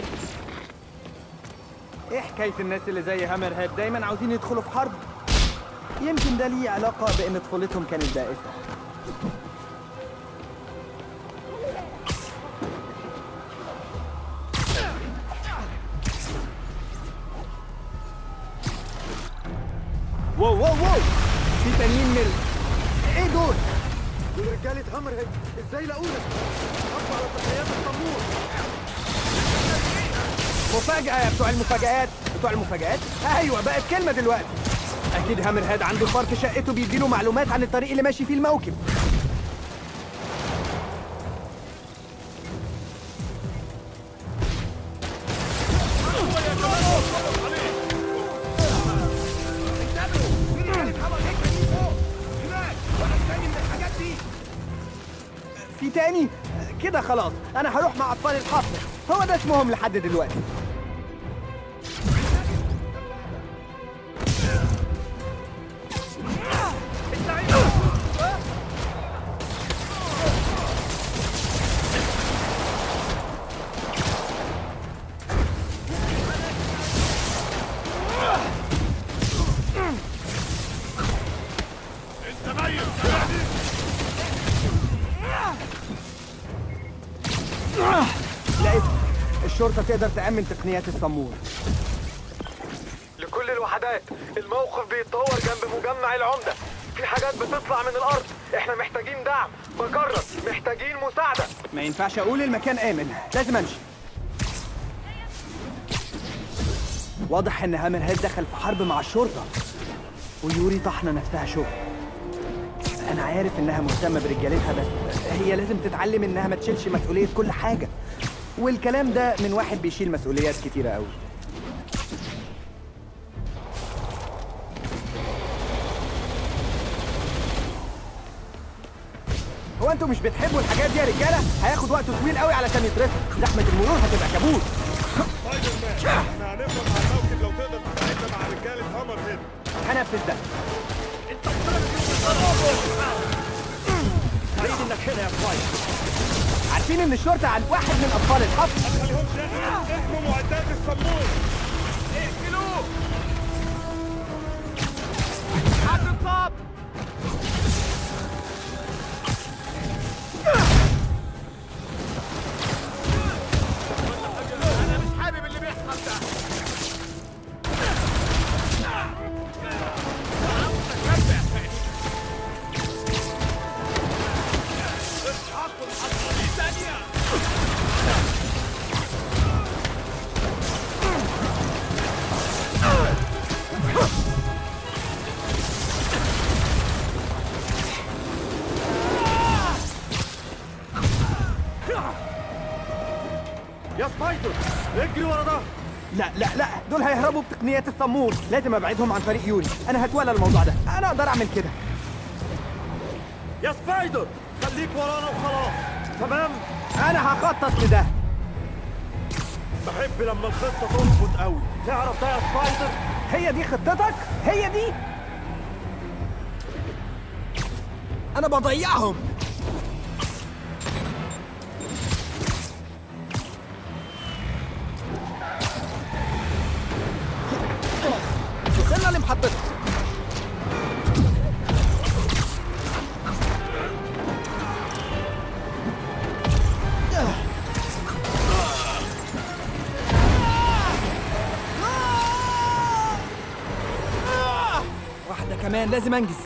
Speaker 2: ايه حكاية الناس اللي زي هامر هيد دايما عاوزين يدخلوا في حرب؟ يمكن ده ليه علاقة بان طفولتهم كانت بائسة. واو واو واو، في تانيين من ايه دول؟
Speaker 14: دول رجالة هامر هيد، ازاي لاقونا؟ حطوا على تقنيات الطنور.
Speaker 2: مفاجأة يا بتوع المفاجآت. بتوع المفاجآت؟ ايوه بقت كلمة دلوقتي. اكيد هامر هيد عنده فار في شقته بيديله معلومات عن الطريق اللي ماشي فيه الموكب. في تاني؟ كده خلاص، انا هروح مع اطفال الحفر، هو ده اسمهم لحد دلوقتي. لقيت الشرطة تقدر تأمن تقنيات السمور.
Speaker 15: لكل الوحدات، الموقف بيتطور جنب مجمع العمدة. في حاجات بتطلع من الأرض، احنا محتاجين دعم. بكرر، محتاجين مساعدة.
Speaker 2: ما ينفعش أقول المكان آمن، لازم أمشي. واضح إن هامر هيد دخل في حرب مع الشرطة، ويوري طحنة نفسها شغل. أنا عارف إنها مهتمة برجالتها، بس هي لازم تتعلم إنها ما تشيلش مسؤولية كل حاجة، والكلام ده من واحد بيشيل مسؤوليات كتيرة أوي. هو انتوا مش بتحبوا الحاجات دي يا رجالة؟ هياخد وقت طويل قوي علشان يترسم، زحمة المرور هتبقى كابوس.
Speaker 19: سبايدر مان، احنا هنفضل على الموكب لو تقدر تساعدنا مع رجالة هامر هيد.
Speaker 2: هنفذ ده.
Speaker 19: انت
Speaker 2: هنا يا فايز. عارفين ان الشرطة عند واحد من اطفال الحفل.
Speaker 19: ما تخليهمش ياخدوا احموا معدات الصمود.
Speaker 4: اقتلوه. حد اتصاب. انا مش حابب اللي بيحصل ده.
Speaker 2: يا سبايدر اجري ورا ده. لا لا لا، دول هيهربوا بتقنيات الصمود. لازم ابعدهم عن طريق يوري. انا هتولى الموضوع ده، انا اقدر اعمل كده.
Speaker 19: يا سبايدر خليك ورانا وخلاص. تمام؟
Speaker 2: انا هخطط لده.
Speaker 19: بحب لما الخطه تظبط قوي. تعرف ده يا سبايدر؟
Speaker 2: هي دي خطتك؟ هي دي؟ انا بضيعهم. وصلنا لمحطتك. واحدة كمان، لازم انجز.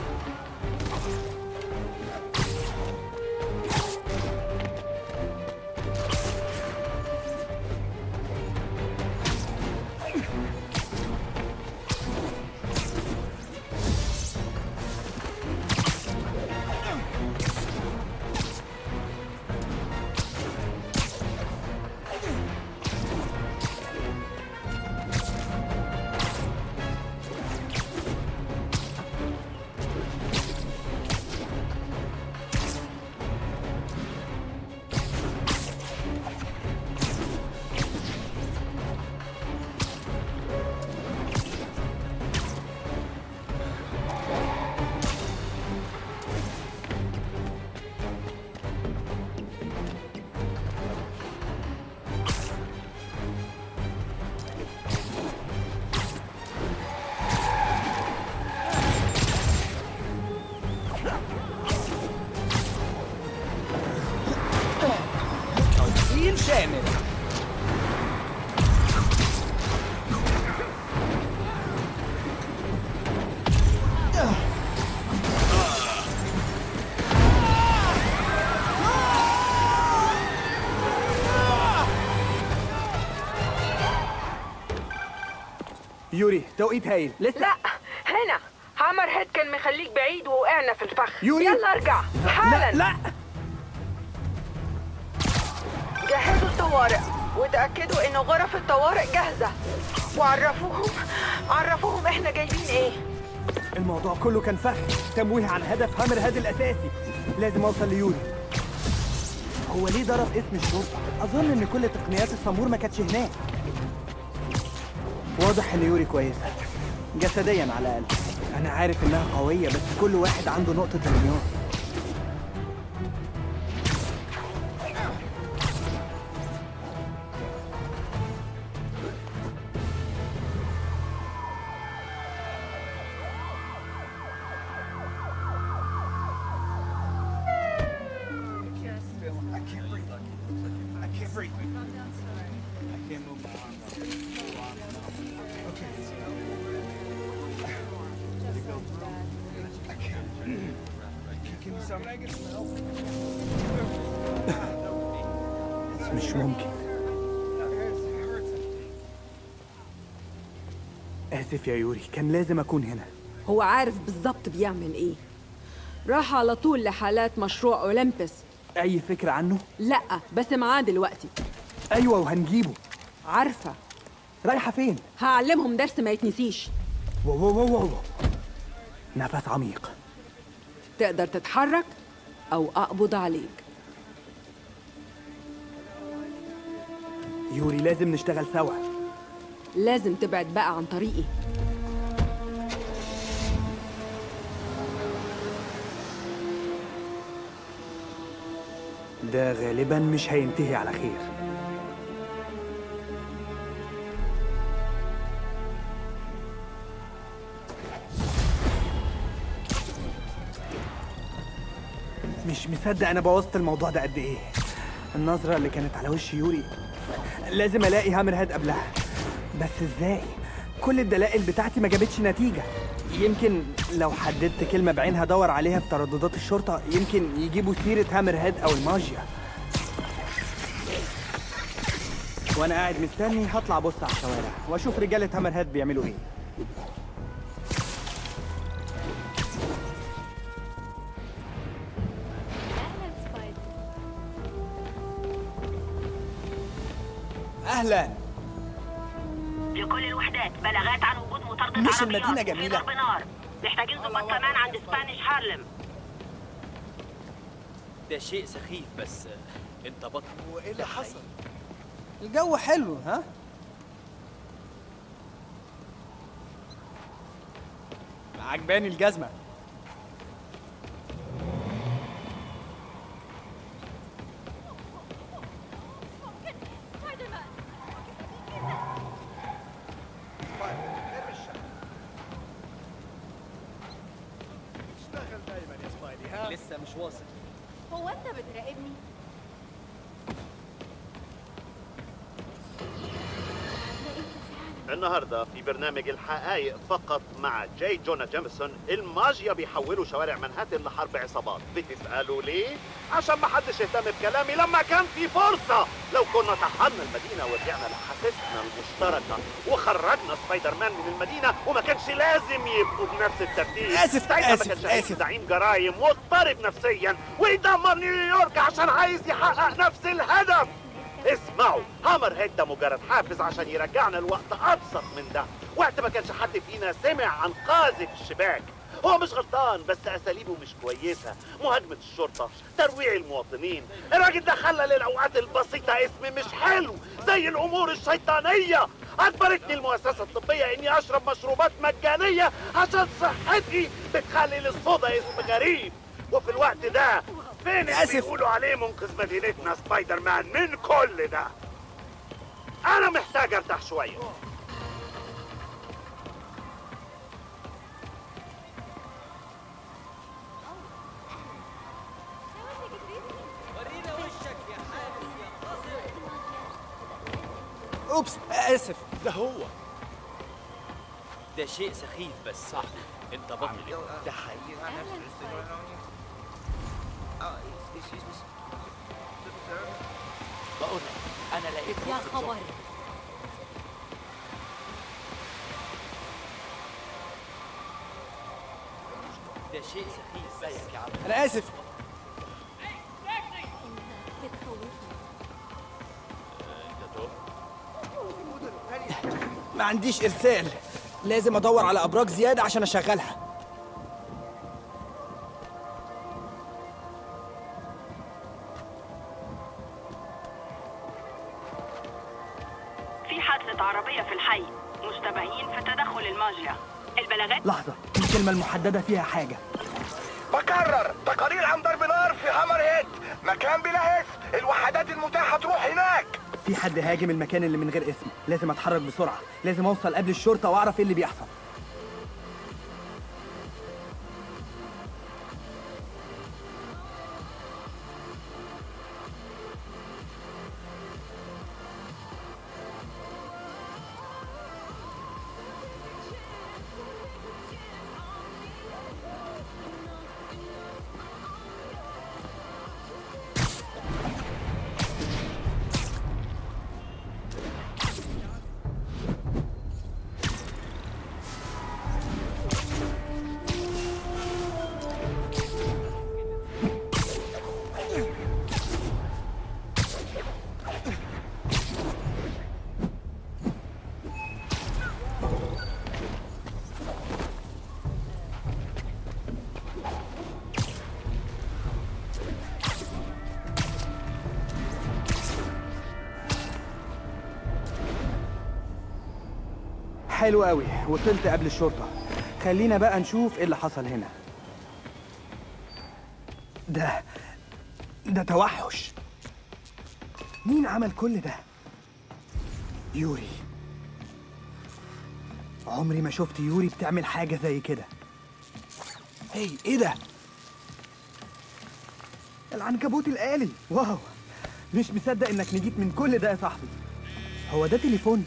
Speaker 2: شامل. يوري توقيت هايل.
Speaker 5: لسه لا هنا. هامر هيد كان مخليك بعيد ووقعنا في الفخ.
Speaker 2: يوري
Speaker 5: يلا ارجع حالا.
Speaker 2: لا لا
Speaker 5: جهزوا الطوارئ وتأكدوا إن غرف الطوارئ جاهزة، وعرفوهم عرفوهم إحنا جايبين إيه.
Speaker 2: الموضوع كله كان فخ، تمويه عن هدف هامر هيد الأساسي. لازم أوصل ليوري. هو ليه ضرب اسم الشرطة؟ أظن إن كل تقنيات الصمور ما كانتش هناك. واضح إن يوري كويسة جسديا على الأقل. أنا عارف إنها قوية، بس كل واحد عنده نقطة انهيار. مش ممكن. آسف يا يوري، كان لازم أكون هنا.
Speaker 1: هو عارف بالظبط بيعمل إيه. راح على طول لحالات مشروع أولمبس.
Speaker 2: أي فكرة عنه؟
Speaker 1: لأ، بس معاه دلوقتي.
Speaker 2: أيوة وهنجيبه.
Speaker 1: عارفة.
Speaker 2: رايحة فين؟
Speaker 1: هعلمهم درس ما يتنسيش.
Speaker 2: واو واو واو واو. نفس عميق.
Speaker 1: تقدر تتحرك أو أقبض عليك.
Speaker 2: يوري لازم نشتغل سوا.
Speaker 1: لازم تبعد بقى عن طريقي.
Speaker 2: ده غالبا مش هينتهي على خير. مش مصدق انا بوظت الموضوع ده قد ايه. النظرة اللي كانت على وش يوري لازم الاقي هامر هيد قبلها، بس ازاي؟ كل الدلائل بتاعتي ما جابتش نتيجة. يمكن لو حددت كلمة بعينها دور عليها في ترددات الشرطة يمكن يجيبوا سيرة هامر هيد او الماجيا. وانا قاعد مستني هطلع ابص على الشوارع واشوف رجالة هامر هيد بيعملوا ايه. اهلا.
Speaker 12: لكل الوحدات بلاغات عن وجود مطاردة
Speaker 2: مش
Speaker 12: عربيات
Speaker 2: المدينة جميلة؟
Speaker 12: في ضرب نار. محتاجين ضباط كمان عند سبانيش هارلم.
Speaker 20: ده شيء سخيف بس انت بطل.
Speaker 2: وايه اللي حصل؟ الجو حلو ها؟ عجباني الجزمة.
Speaker 20: لسه مش واثق.
Speaker 17: هو انت بتراقبني؟
Speaker 9: النهارده في برنامج الحقائق فقط مع جاي جونا جيمسون، الماجيا بيحولوا شوارع منهاتن لحرب عصابات. بتسألوا ليه؟ عشان ما حدش اهتم بكلامي لما كان في فرصة. لو كنا طحنا المدينة ورجعنا لحاسسنا المشتركة وخرجنا سبايدر مان من المدينة وما كانش لازم يبقوا بنفس الترتيب.
Speaker 2: آسف
Speaker 9: ساعتها
Speaker 2: آسف
Speaker 9: ما كانش هيبقى
Speaker 2: آسف
Speaker 9: زعيم جرايم مضطرب نفسيا ويدمر نيويورك عشان عايز يحقق نفس الهدف. اسمعوا، هامر هيد ده مجرد حافز عشان يرجعنا لوقت ابسط من ده، وقت ما كانش حد فينا سمع عن قاذف الشباك. هو مش غلطان بس اساليبه مش كويسه، مهاجمه الشرطه، ترويع المواطنين. الراجل ده خلى للاوقات البسيطه اسم مش حلو زي الامور الشيطانيه. اجبرتني المؤسسه الطبيه اني اشرب مشروبات مجانيه عشان صحتي بتخلي للصودا اسم غريب. وفي الوقت ده فين اللي بيقولوا عليه منقذ مدينتنا سبايدر مان من كل ده؟ انا محتاج ارتاح شويه.
Speaker 20: ورينا وشك يا حارس يا قاصر.
Speaker 2: اوبس اسف.
Speaker 20: ده هو. ده شيء سخيف بس صح. انت بطل.
Speaker 15: ده حقيقي.
Speaker 20: بقول لك انا لقيت
Speaker 11: يا خبر.
Speaker 20: ده شيء سخيف بس يا عم.
Speaker 2: انا اسف. ما عنديش ارسال، لازم ادور على ابراج زياده عشان اشغلها.
Speaker 12: في حادثة عربية في الحي، مشتبهين في تدخل الماجيا. البلاغات
Speaker 2: لحظه، الكلمه المحدده فيها حاجه.
Speaker 7: بكرر تقارير عن ضرب نار في هامر هيد، مكان بلا اسم. الوحدات المتاحه تروح هناك.
Speaker 2: في حد هاجم المكان اللي من غير اسم، لازم اتحرك بسرعه، لازم اوصل قبل الشرطه واعرف ايه اللي بيحصل. حلو قوي، وصلت قبل الشرطة. خلينا بقى نشوف ايه اللي حصل هنا. ده ده توحش. مين عمل كل ده؟ يوري. عمري ما شفت يوري بتعمل حاجة زي كده. هي ايه ده؟ العنكبوت الآلي. واو، مش مصدق انك نجيت من كل ده يا صاحبي. هو ده تليفون؟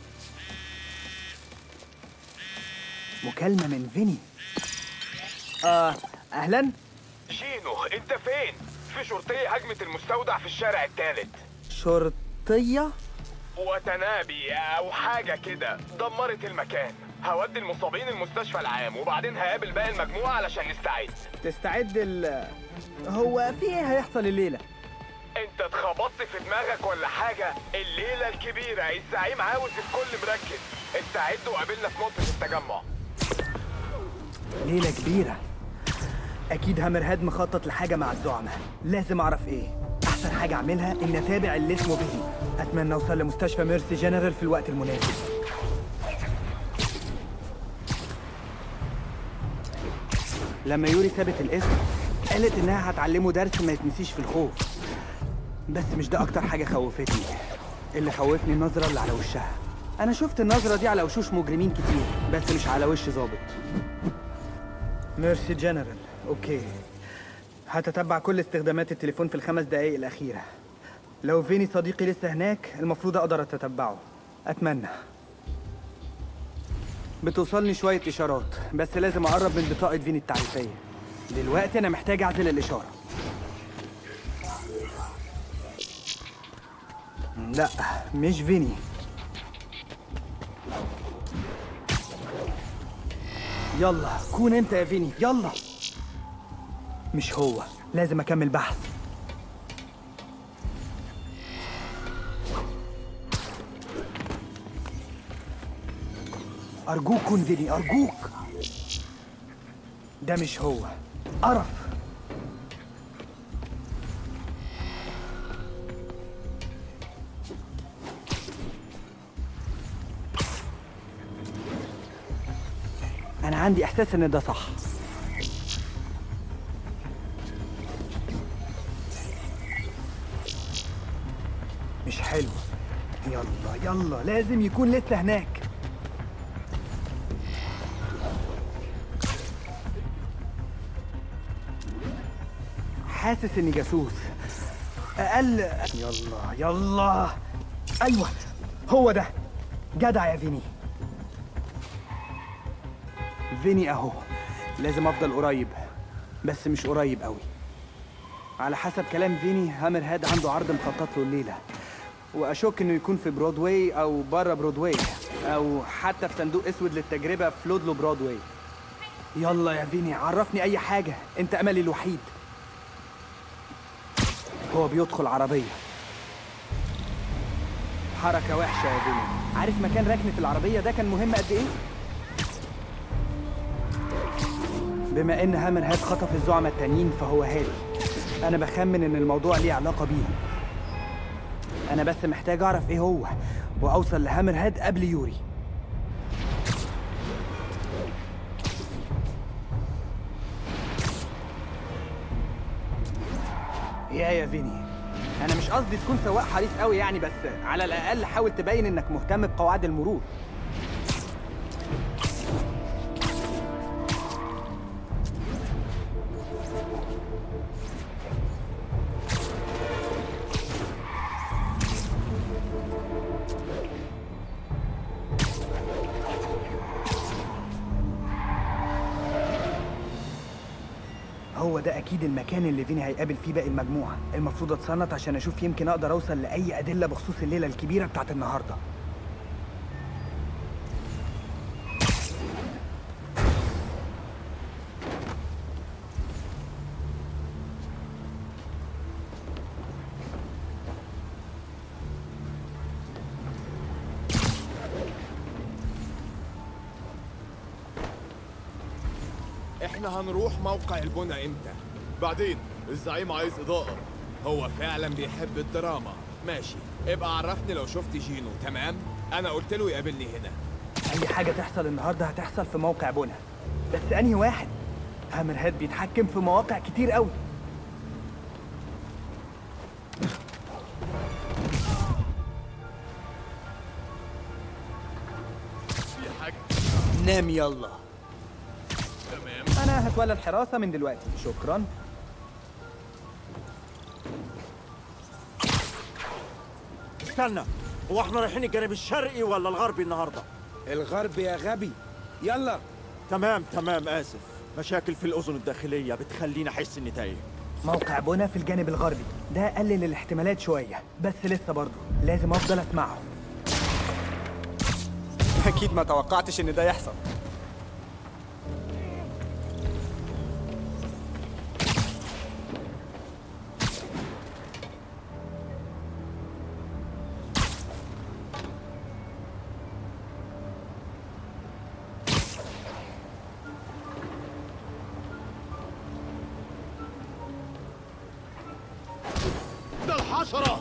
Speaker 2: مكالمة من فيني. آه أهلا؟
Speaker 8: شينو، انت فين؟ في شرطية هجمت المستودع في الشارع الثالث.
Speaker 2: شرطية؟
Speaker 8: وتنابي أو حاجة كده دمرت المكان. هودي المصابين المستشفى العام وبعدين هقابل باقي المجموعة علشان نستعد.
Speaker 2: تستعد ال هو في ايه هيحصل الليلة؟
Speaker 8: انت اتخبطت في دماغك ولا حاجة؟ الليلة الكبيرة، الزعيم عاوز الكل مركز. استعد وقابلنا في نقطة التجمع.
Speaker 2: ليلة كبيرة. أكيد هامر هيد مخطط لحاجة مع الزعماء. لازم أعرف إيه. أحسن حاجة أعملها إني أتابع اللي اسمه فيني. أتمنى أوصل لمستشفى ميرسي جنرال في الوقت المناسب. لما يوري سابت الاسم قالت إنها هتعلمه درس ما يتنسيش في الخوف. بس مش ده أكتر حاجة خوفتني. اللي خوفني النظرة اللي على وشها. أنا شفت النظرة دي على وشوش مجرمين كتير بس مش على وش ظابط. ميرسي جنرال. أوكي، هتتبع كل استخدامات التليفون في الخمس دقايق الأخيرة. لو فيني صديقي لسه هناك المفروض أقدر أتتبعه. أتمنى. بتوصلني شوية إشارات بس لازم أقرب من بطاقة فيني التعريفية. دلوقتي أنا محتاج أعزل الإشارة. لا، مش فيني. يلا كون انت يا فيني، يلا. مش هو، لازم اكمل بحث. ارجوك كون فيني، ارجوك. ده مش هو. قرف. أنا عندي إحساس إن ده صح. مش حلو. يلا يلا، لازم يكون لسه هناك. حاسس إني جاسوس. أقل. يلا يلا. أيوه، هو ده. جدع يا فيني. فيني اهو. لازم افضل قريب بس مش قريب قوي. على حسب كلام فيني هامر هيد عنده عرض مخطط له الليله واشك انه يكون في برودواي او بره برودواي او حتى في صندوق اسود للتجربه في لودلو برودواي. يلا يا فيني، عرفني اي حاجه، انت املي الوحيد. هو بيدخل عربيه. حركه وحشه يا فيني. عارف مكان ركنه العربيه ده كان مهم قد ايه؟ بما ان هامر هيد خطف الزعماء التانيين فهو هادي. انا بخمن ان الموضوع ليه علاقه بيهم. انا بس محتاج اعرف ايه هو واوصل لهامر هيد قبل يوري. يا يا فيني، انا مش قصدي تكون سواق حريص قوي يعني، بس على الاقل حاول تبين انك مهتم بقواعد المرور. هو ده أكيد المكان اللي فيني هيقابل فيه باقي المجموعة. المفروض أتصنت عشان أشوف يمكن أقدر أوصل لأي أدلة بخصوص الليلة الكبيرة بتاعت النهاردة.
Speaker 4: احنا هنروح موقع البنى امتى؟ بعدين، الزعيم عايز اضاءة. هو فعلا بيحب الدراما. ماشي، ابقى عرفني لو شفت جينو. تمام؟ انا قلت له يقابلني هنا.
Speaker 2: أي حاجة تحصل النهاردة هتحصل في موقع بنى. بس أنهي واحد؟ هامر هيد بيتحكم في مواقع كتير قوي.
Speaker 15: نام يلا.
Speaker 2: انا هتولى الحراسه من دلوقتي. شكرا.
Speaker 19: استنى، هو احنا رايحين الجانب الشرقي ولا الغربي النهارده؟
Speaker 15: الغرب يا غبي. يلا.
Speaker 19: تمام تمام، اسف. مشاكل في الاذن الداخليه بتخليني احس اني تايه.
Speaker 2: موقع بونا في الجانب الغربي، ده قلل الاحتمالات شويه، بس لسه برضه لازم افضل اسمعه.
Speaker 3: اكيد ما توقعتش ان ده يحصل.
Speaker 4: ده الحشرة.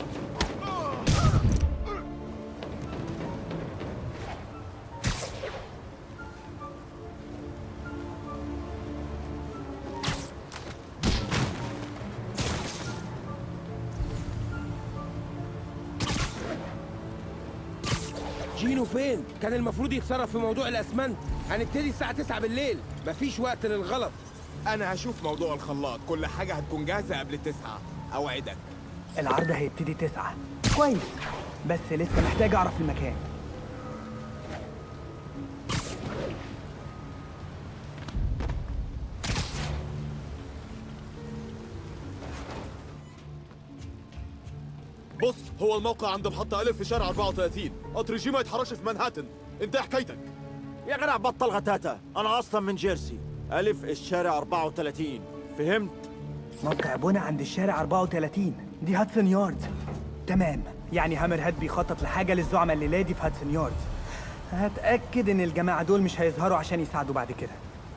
Speaker 15: جينو فين؟ كان المفروض يتصرف في موضوع الاسمنت. هنبتدي الساعة تسعة بالليل، مفيش وقت للغلط.
Speaker 4: انا هشوف موضوع الخلاط، كل حاجة هتكون جاهزة قبل التسعة، اوعدك.
Speaker 2: العرض هيبتدي تسعة. كويس، بس لسه محتاج اعرف المكان.
Speaker 4: بص، هو الموقع عند محطة ألف في شارع أربعة وثلاثين. قطر جي ما يتحركش في منهاتن. انت إيه حكايتك؟
Speaker 19: يا جدع بطل غتاتة، انا اصلا من جيرسي. الف الشارع أربعة وثلاثين، فهمت؟
Speaker 2: موقع بونا عند الشارع أربعة وثلاثين، دي هاتسون يارد. تمام، يعني هامر هاد بيخطط لحاجه للزعماء الليله دي في هاتسون يارد. هتاكد ان الجماعه دول مش هيظهروا عشان يساعدوا بعد كده.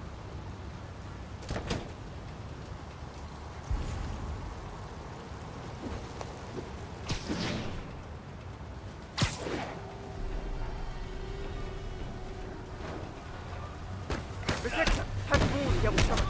Speaker 15: بسكتة هتموت يا ابو سمك.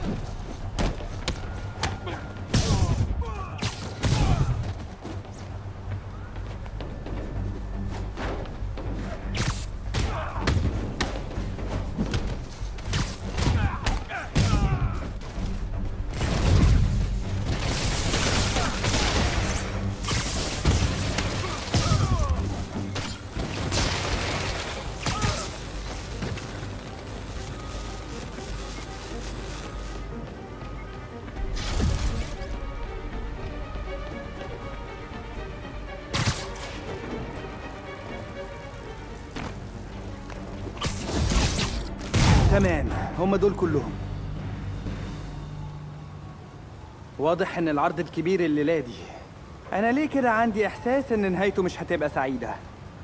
Speaker 2: تمام، هم دول كلهم. واضح ان العرض الكبير الليلة دي. انا ليه كده عندي احساس ان نهايته مش هتبقى سعيدة.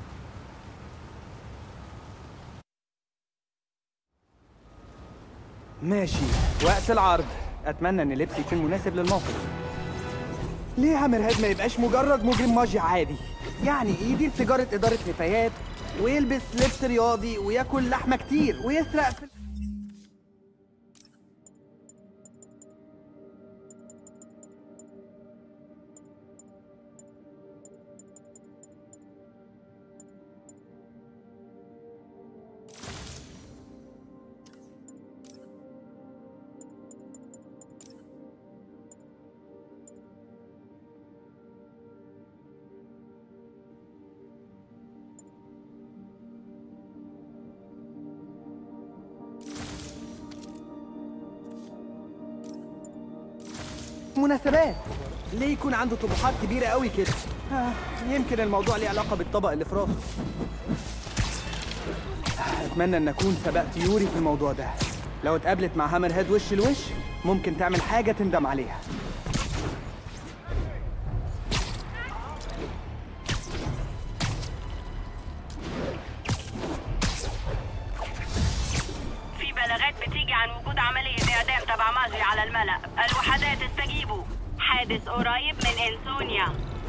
Speaker 2: ماشي، وقت العرض. اتمنى ان لبسي يكون مناسب للموقف. ليه هامر هاد ما يبقاش مجرد مجرم ماجي عادي؟ يعني يدير تجارة إدارة نفايات ويلبس لبس رياضي وياكل لحمة كتير ويسرق في مناسبات. ليه يكون عنده طموحات كبيرة قوي كده؟ آه، يمكن الموضوع ليه علاقة بالطبق اللي في راسه. أتمنى أن أكون سبقت يوري في الموضوع ده. لو اتقابلت مع هامر هاد وش لوش ممكن تعمل حاجة تندم عليها.
Speaker 12: في بلاغات بتيجي عن وجود عملية إعدام تبع ماجي على الملأ. الوحدات استجيبوا. حادث قريب من إنسونيا.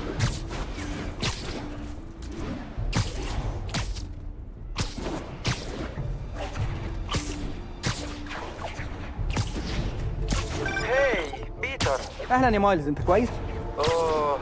Speaker 15: هاي بيتر.
Speaker 2: أهلا يا مايلز، أنت كويس؟
Speaker 15: اوه،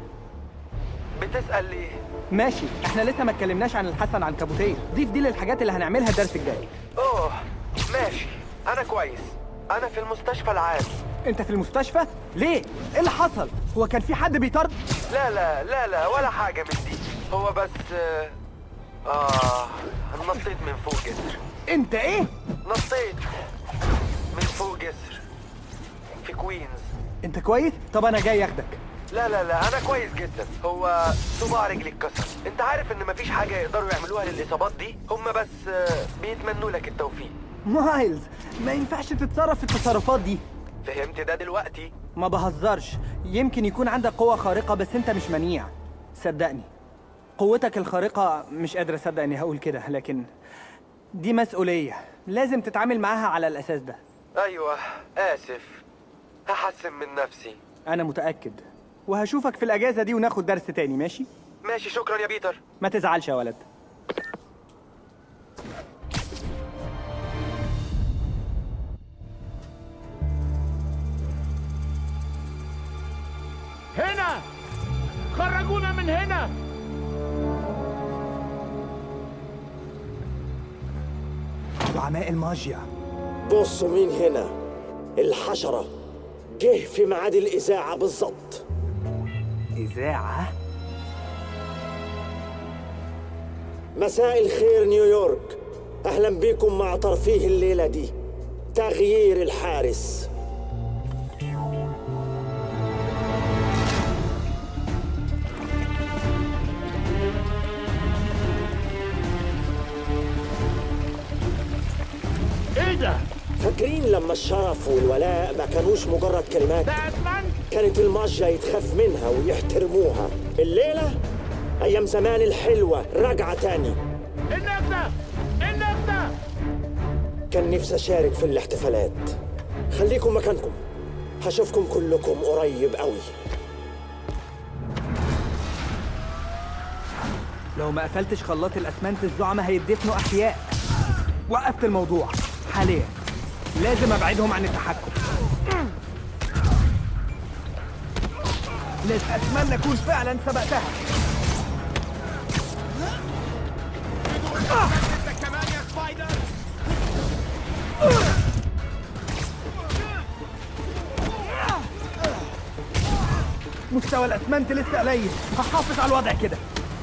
Speaker 15: بتسأل ليه؟
Speaker 2: ماشي، احنا لسه ما اتكلمناش عن الحسن عنكبوتية. ضيف دي للحاجات اللي هنعملها الدرس الجاي.
Speaker 15: اوه اوه ماشي، انا كويس. انا في المستشفى العام.
Speaker 2: انت في المستشفى؟ ليه؟ ايه اللي حصل؟ هو كان في حد بيطرد؟
Speaker 15: لا لا لا لا ولا حاجة من دي. هو بس اه, آه... نطيت من فوق جسر.
Speaker 2: انت ايه؟
Speaker 15: نطيت من فوق جسر في كوينز.
Speaker 2: انت كويس؟ طب انا جاي اخدك.
Speaker 15: لا لا لا انا كويس جدا. هو صباع رجلي اتكسر. انت عارف ان مفيش حاجة يقدروا يعملوها للاصابات دي. هم بس آه بيتمنوا لك التوفيق.
Speaker 2: مايلز ما ينفعش تتصرف في التصرفات دي.
Speaker 15: فهمت ده دلوقتي؟
Speaker 2: ما بهزرش. يمكن يكون عندك قوة خارقة بس انت مش منيع. صدقني قوتك الخارقة مش قادر اصدق اني هقول كده، لكن دي مسؤولية لازم تتعامل معاها على الاساس ده.
Speaker 15: ايوه اسف، هحسن من نفسي.
Speaker 2: انا متأكد، وهشوفك في الاجازة دي وناخد درس تاني. ماشي؟
Speaker 15: ماشي شكرا يا بيتر.
Speaker 2: ما تزعلش يا ولد.
Speaker 9: هنا خرجونا من هنا.
Speaker 2: زعماء الماجيا.
Speaker 21: بصوا مين هنا. الحشرة جه في ميعاد الإذاعة بالظبط.
Speaker 2: إذاعة؟
Speaker 21: مساء الخير نيويورك، أهلا بكم مع ترفيه الليلة دي، تغيير الحارس.
Speaker 9: ايه ده؟
Speaker 21: فاكرين لما الشرف والولاء ما كانوش مجرد كلمات؟ كانت الماجيا يتخاف منها ويحترموها. الليلة أيام زمان الحلوة راجعة تاني.
Speaker 9: النبتة النبتة.
Speaker 21: كان نفسي أشارك في الاحتفالات. خليكم مكانكم، هشوفكم كلكم قريب قوي.
Speaker 2: لو ما قفلتش خلاط الأسمنت الزعماء هيدفنوا أحياء. وقفت الموضوع حاليا، لازم أبعدهم عن التحكم. لازم أتمنى أكون فعلا سبقتها.
Speaker 9: انت كمان يا سبايدر.
Speaker 2: مستوى الأسمنت لسه قليل، هحافظ على الوضع كده.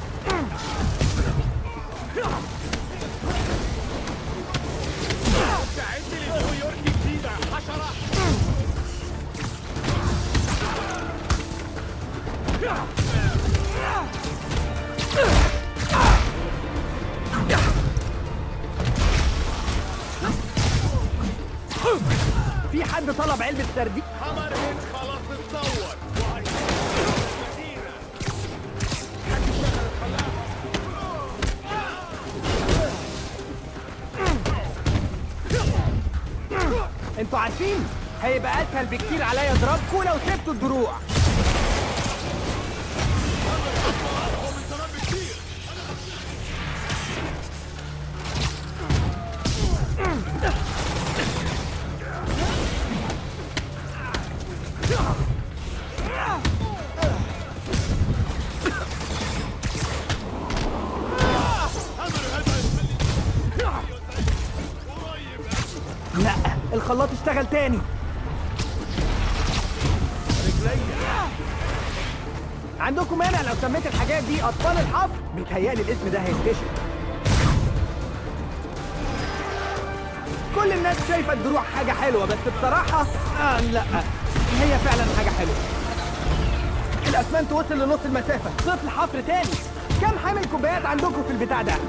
Speaker 2: في حد طلب علبة سردين؟
Speaker 9: هامر هيد خلاص اتطور.
Speaker 2: انتوا عارفين هيبقى اسهل بكتير عليا اضربكوا لو سبتوا الدروع. لا، الخلاط اشتغل تاني. عندكم هنا لو سميت الحاجات دي اطفال الحفر بيتهيألي الاسم ده هينتشر. كل الناس شايفه الدروع حاجه حلوه، بس بصراحه آه لا، هي فعلا حاجه حلوه. الاسمنت وصل لنص المسافه، طفل حفر تاني. كم حامل كوبايات عندكم في البتاع ده؟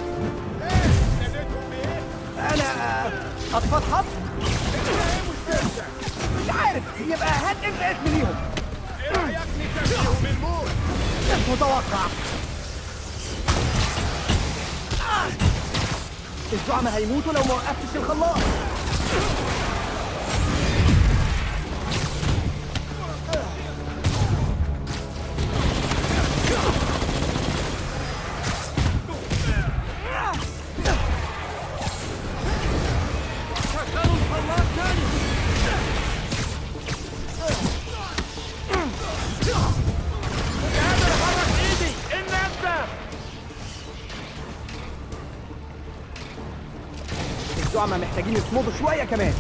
Speaker 2: انا اطفال حفر؟ مش عارف، يبقى هات انت اسم ليهم.
Speaker 9: ايه رايك نسميهم الموت؟
Speaker 2: متوقع. الزعماء هيموتوا لو ما وقفتش الخلاط. الزعماء محتاجين يصمدوا شوية كمان.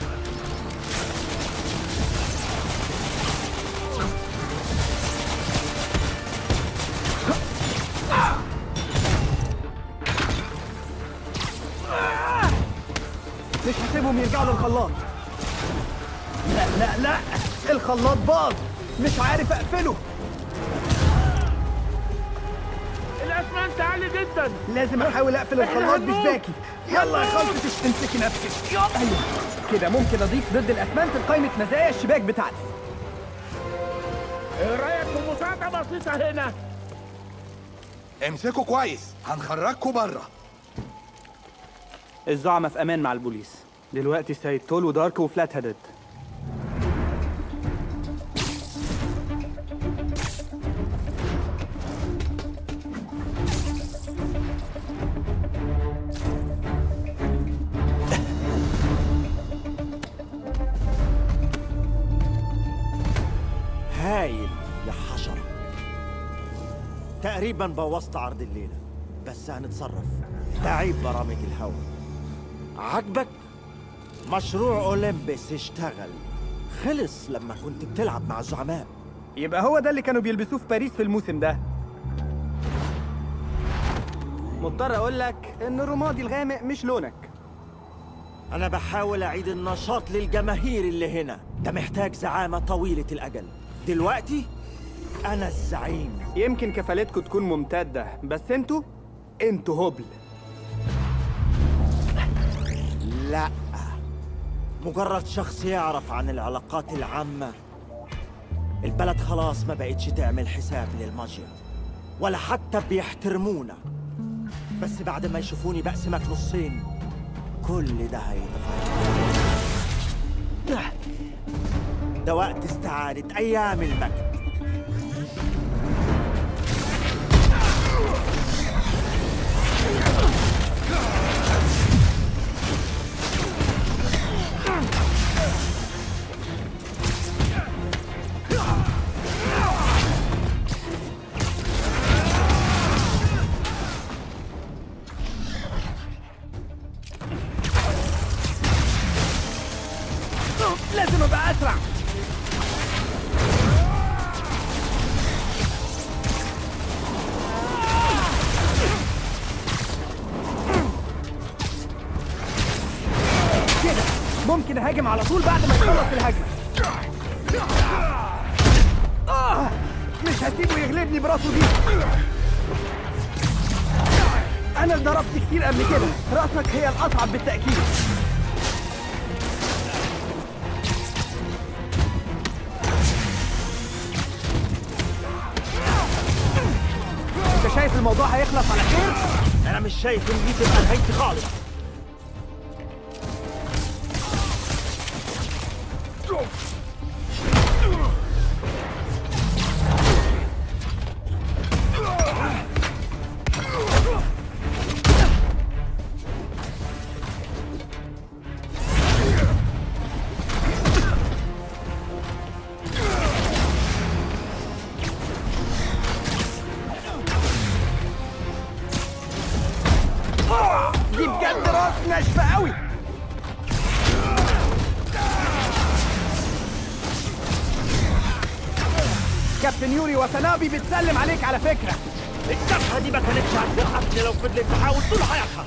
Speaker 2: مش هسيبهم يرجعوا للخلاط. لا لا لا، الخلاط باظ، مش عارف اقفله.
Speaker 9: الاسمنت عالي جدا.
Speaker 2: لازم احاول اقفل الخلاط بشباكي. يلا يا خلطتش تمسكي نفسك. ايوه كده ممكن اضيف ضد الاسمنت لقائمة مزايا الشباك بتاعتي.
Speaker 9: ايه رايك في مساعدة بسيطة هنا؟
Speaker 13: امسكوا كويس، هنخرجكوا بره.
Speaker 2: الزعماء في امان مع البوليس. دلوقتي سيد تول ودارك وفلات هيدد.
Speaker 19: هايل يا حشرة. تقريبا بوظت عرض الليلة، بس هنتصرف. ده عيب برامج الهوا. عجبك؟ مشروع أولمبس اشتغل. خلص لما كنت بتلعب مع الزعماء.
Speaker 2: يبقى هو ده اللي كانوا بيلبسوه في باريس في الموسم ده. مضطر اقول لك ان الرمادي الغامق مش لونك.
Speaker 19: أنا بحاول أعيد النشاط للجماهير اللي هنا. ده محتاج زعامة طويلة الأجل. دلوقتي أنا الزعيم.
Speaker 2: يمكن كفالتكم تكون ممتدة، بس انتوا انتوا هبل.
Speaker 19: لا، مجرد شخص يعرف عن العلاقات العامة. البلد خلاص ما بقتش تعمل حساب للماجيا، ولا حتى بيحترمونا. بس بعد ما يشوفوني بقسمك نصين، كل ده هيتغير. ده وقت استعادة أيام المجد.
Speaker 2: لازم ابقى اسرع. كده ممكن اهاجم على طول بعد ما يخلص الهجمه. آه مش هسيبه يغلبني براسه دي. انا اللي ضربت كتير قبل كده، راسك هي الاصعب بالتاكيد. انت شايف الموضوع هيخلص على خير؟
Speaker 19: انا مش شايف ان دي تبقى نهايتي خالص.
Speaker 2: دي بجد راس ناشفه قوي. كابتن يوري وسنابي بتسلم عليك على فكره.
Speaker 19: الجبهه دي ما كانتش هتوقفني لو فضلت تحاول طول حياتها.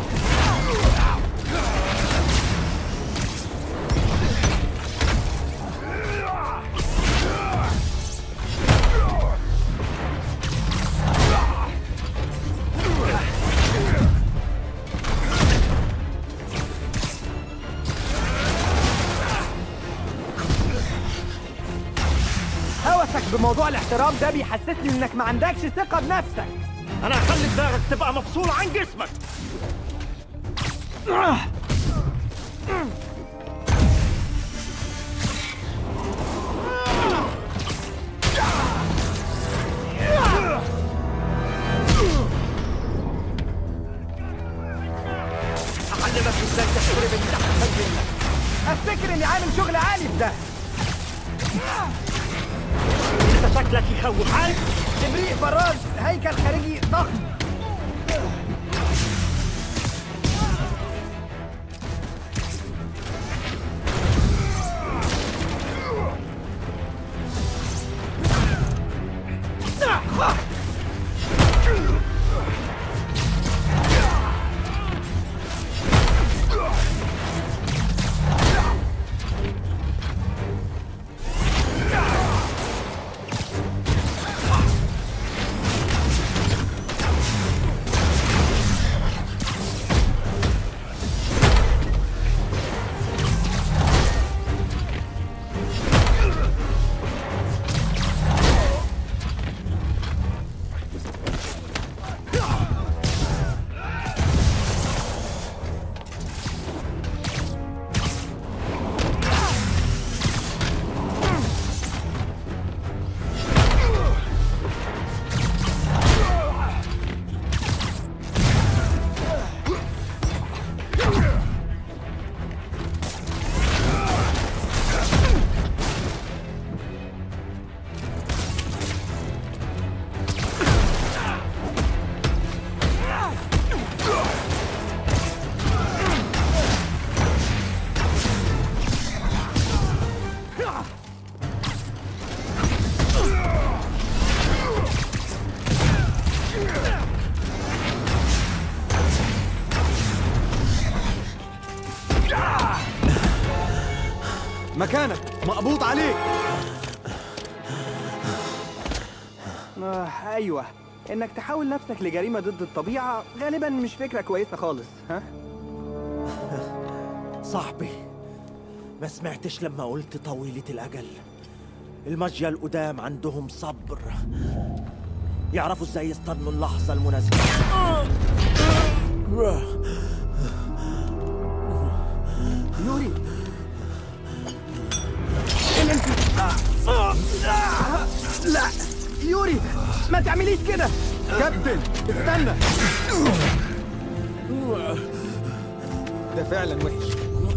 Speaker 2: هوسك بموضوع الاحترام ده بيحسسني انك ما عندكش ثقة بنفسك.
Speaker 19: انا هخلي دماغك تبقى مفصولة عن جسمك. اعلمك ازاي تحترم اللي احسن منك.
Speaker 2: افتكر اني عامل شغل عالي في ده.
Speaker 19: انت شكلك يخوف. عارف
Speaker 2: ابريق براز، هيكل خارجي ضخم. عليك. آه ايوه، انك تحول نفسك لجريمه ضد الطبيعه غالبا مش فكره كويسه خالص. ها
Speaker 19: صاحبي، ما سمعتش لما قلت طويلة الأجل؟ الماجيا القدام عندهم صبر، يعرفوا ازاي يستنوا اللحظة المناسبة.
Speaker 2: يوري لا يوري، ما تعمليش كده. كابتن استنى، ده فعلا وحش.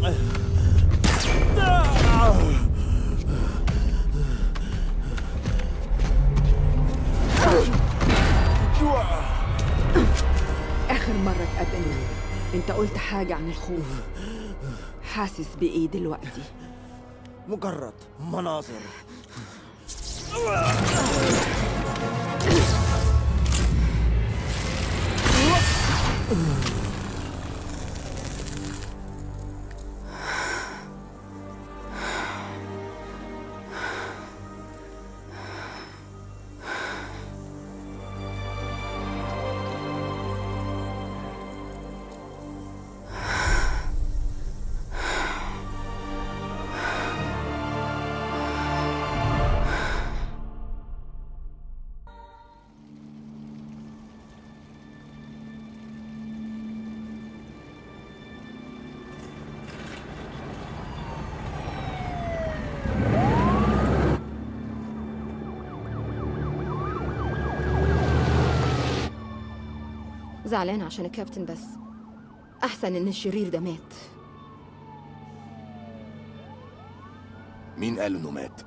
Speaker 1: آخر مرة اتقابلنا انت قلت حاجة عن الخوف. حاسس بإيه دلوقتي؟
Speaker 19: مجرد مناظر.
Speaker 17: زعلان عشان الكابتن، بس أحسن إن الشرير ده مات.
Speaker 6: مين قال إنه مات؟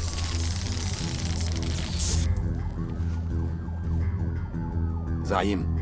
Speaker 6: زعيم،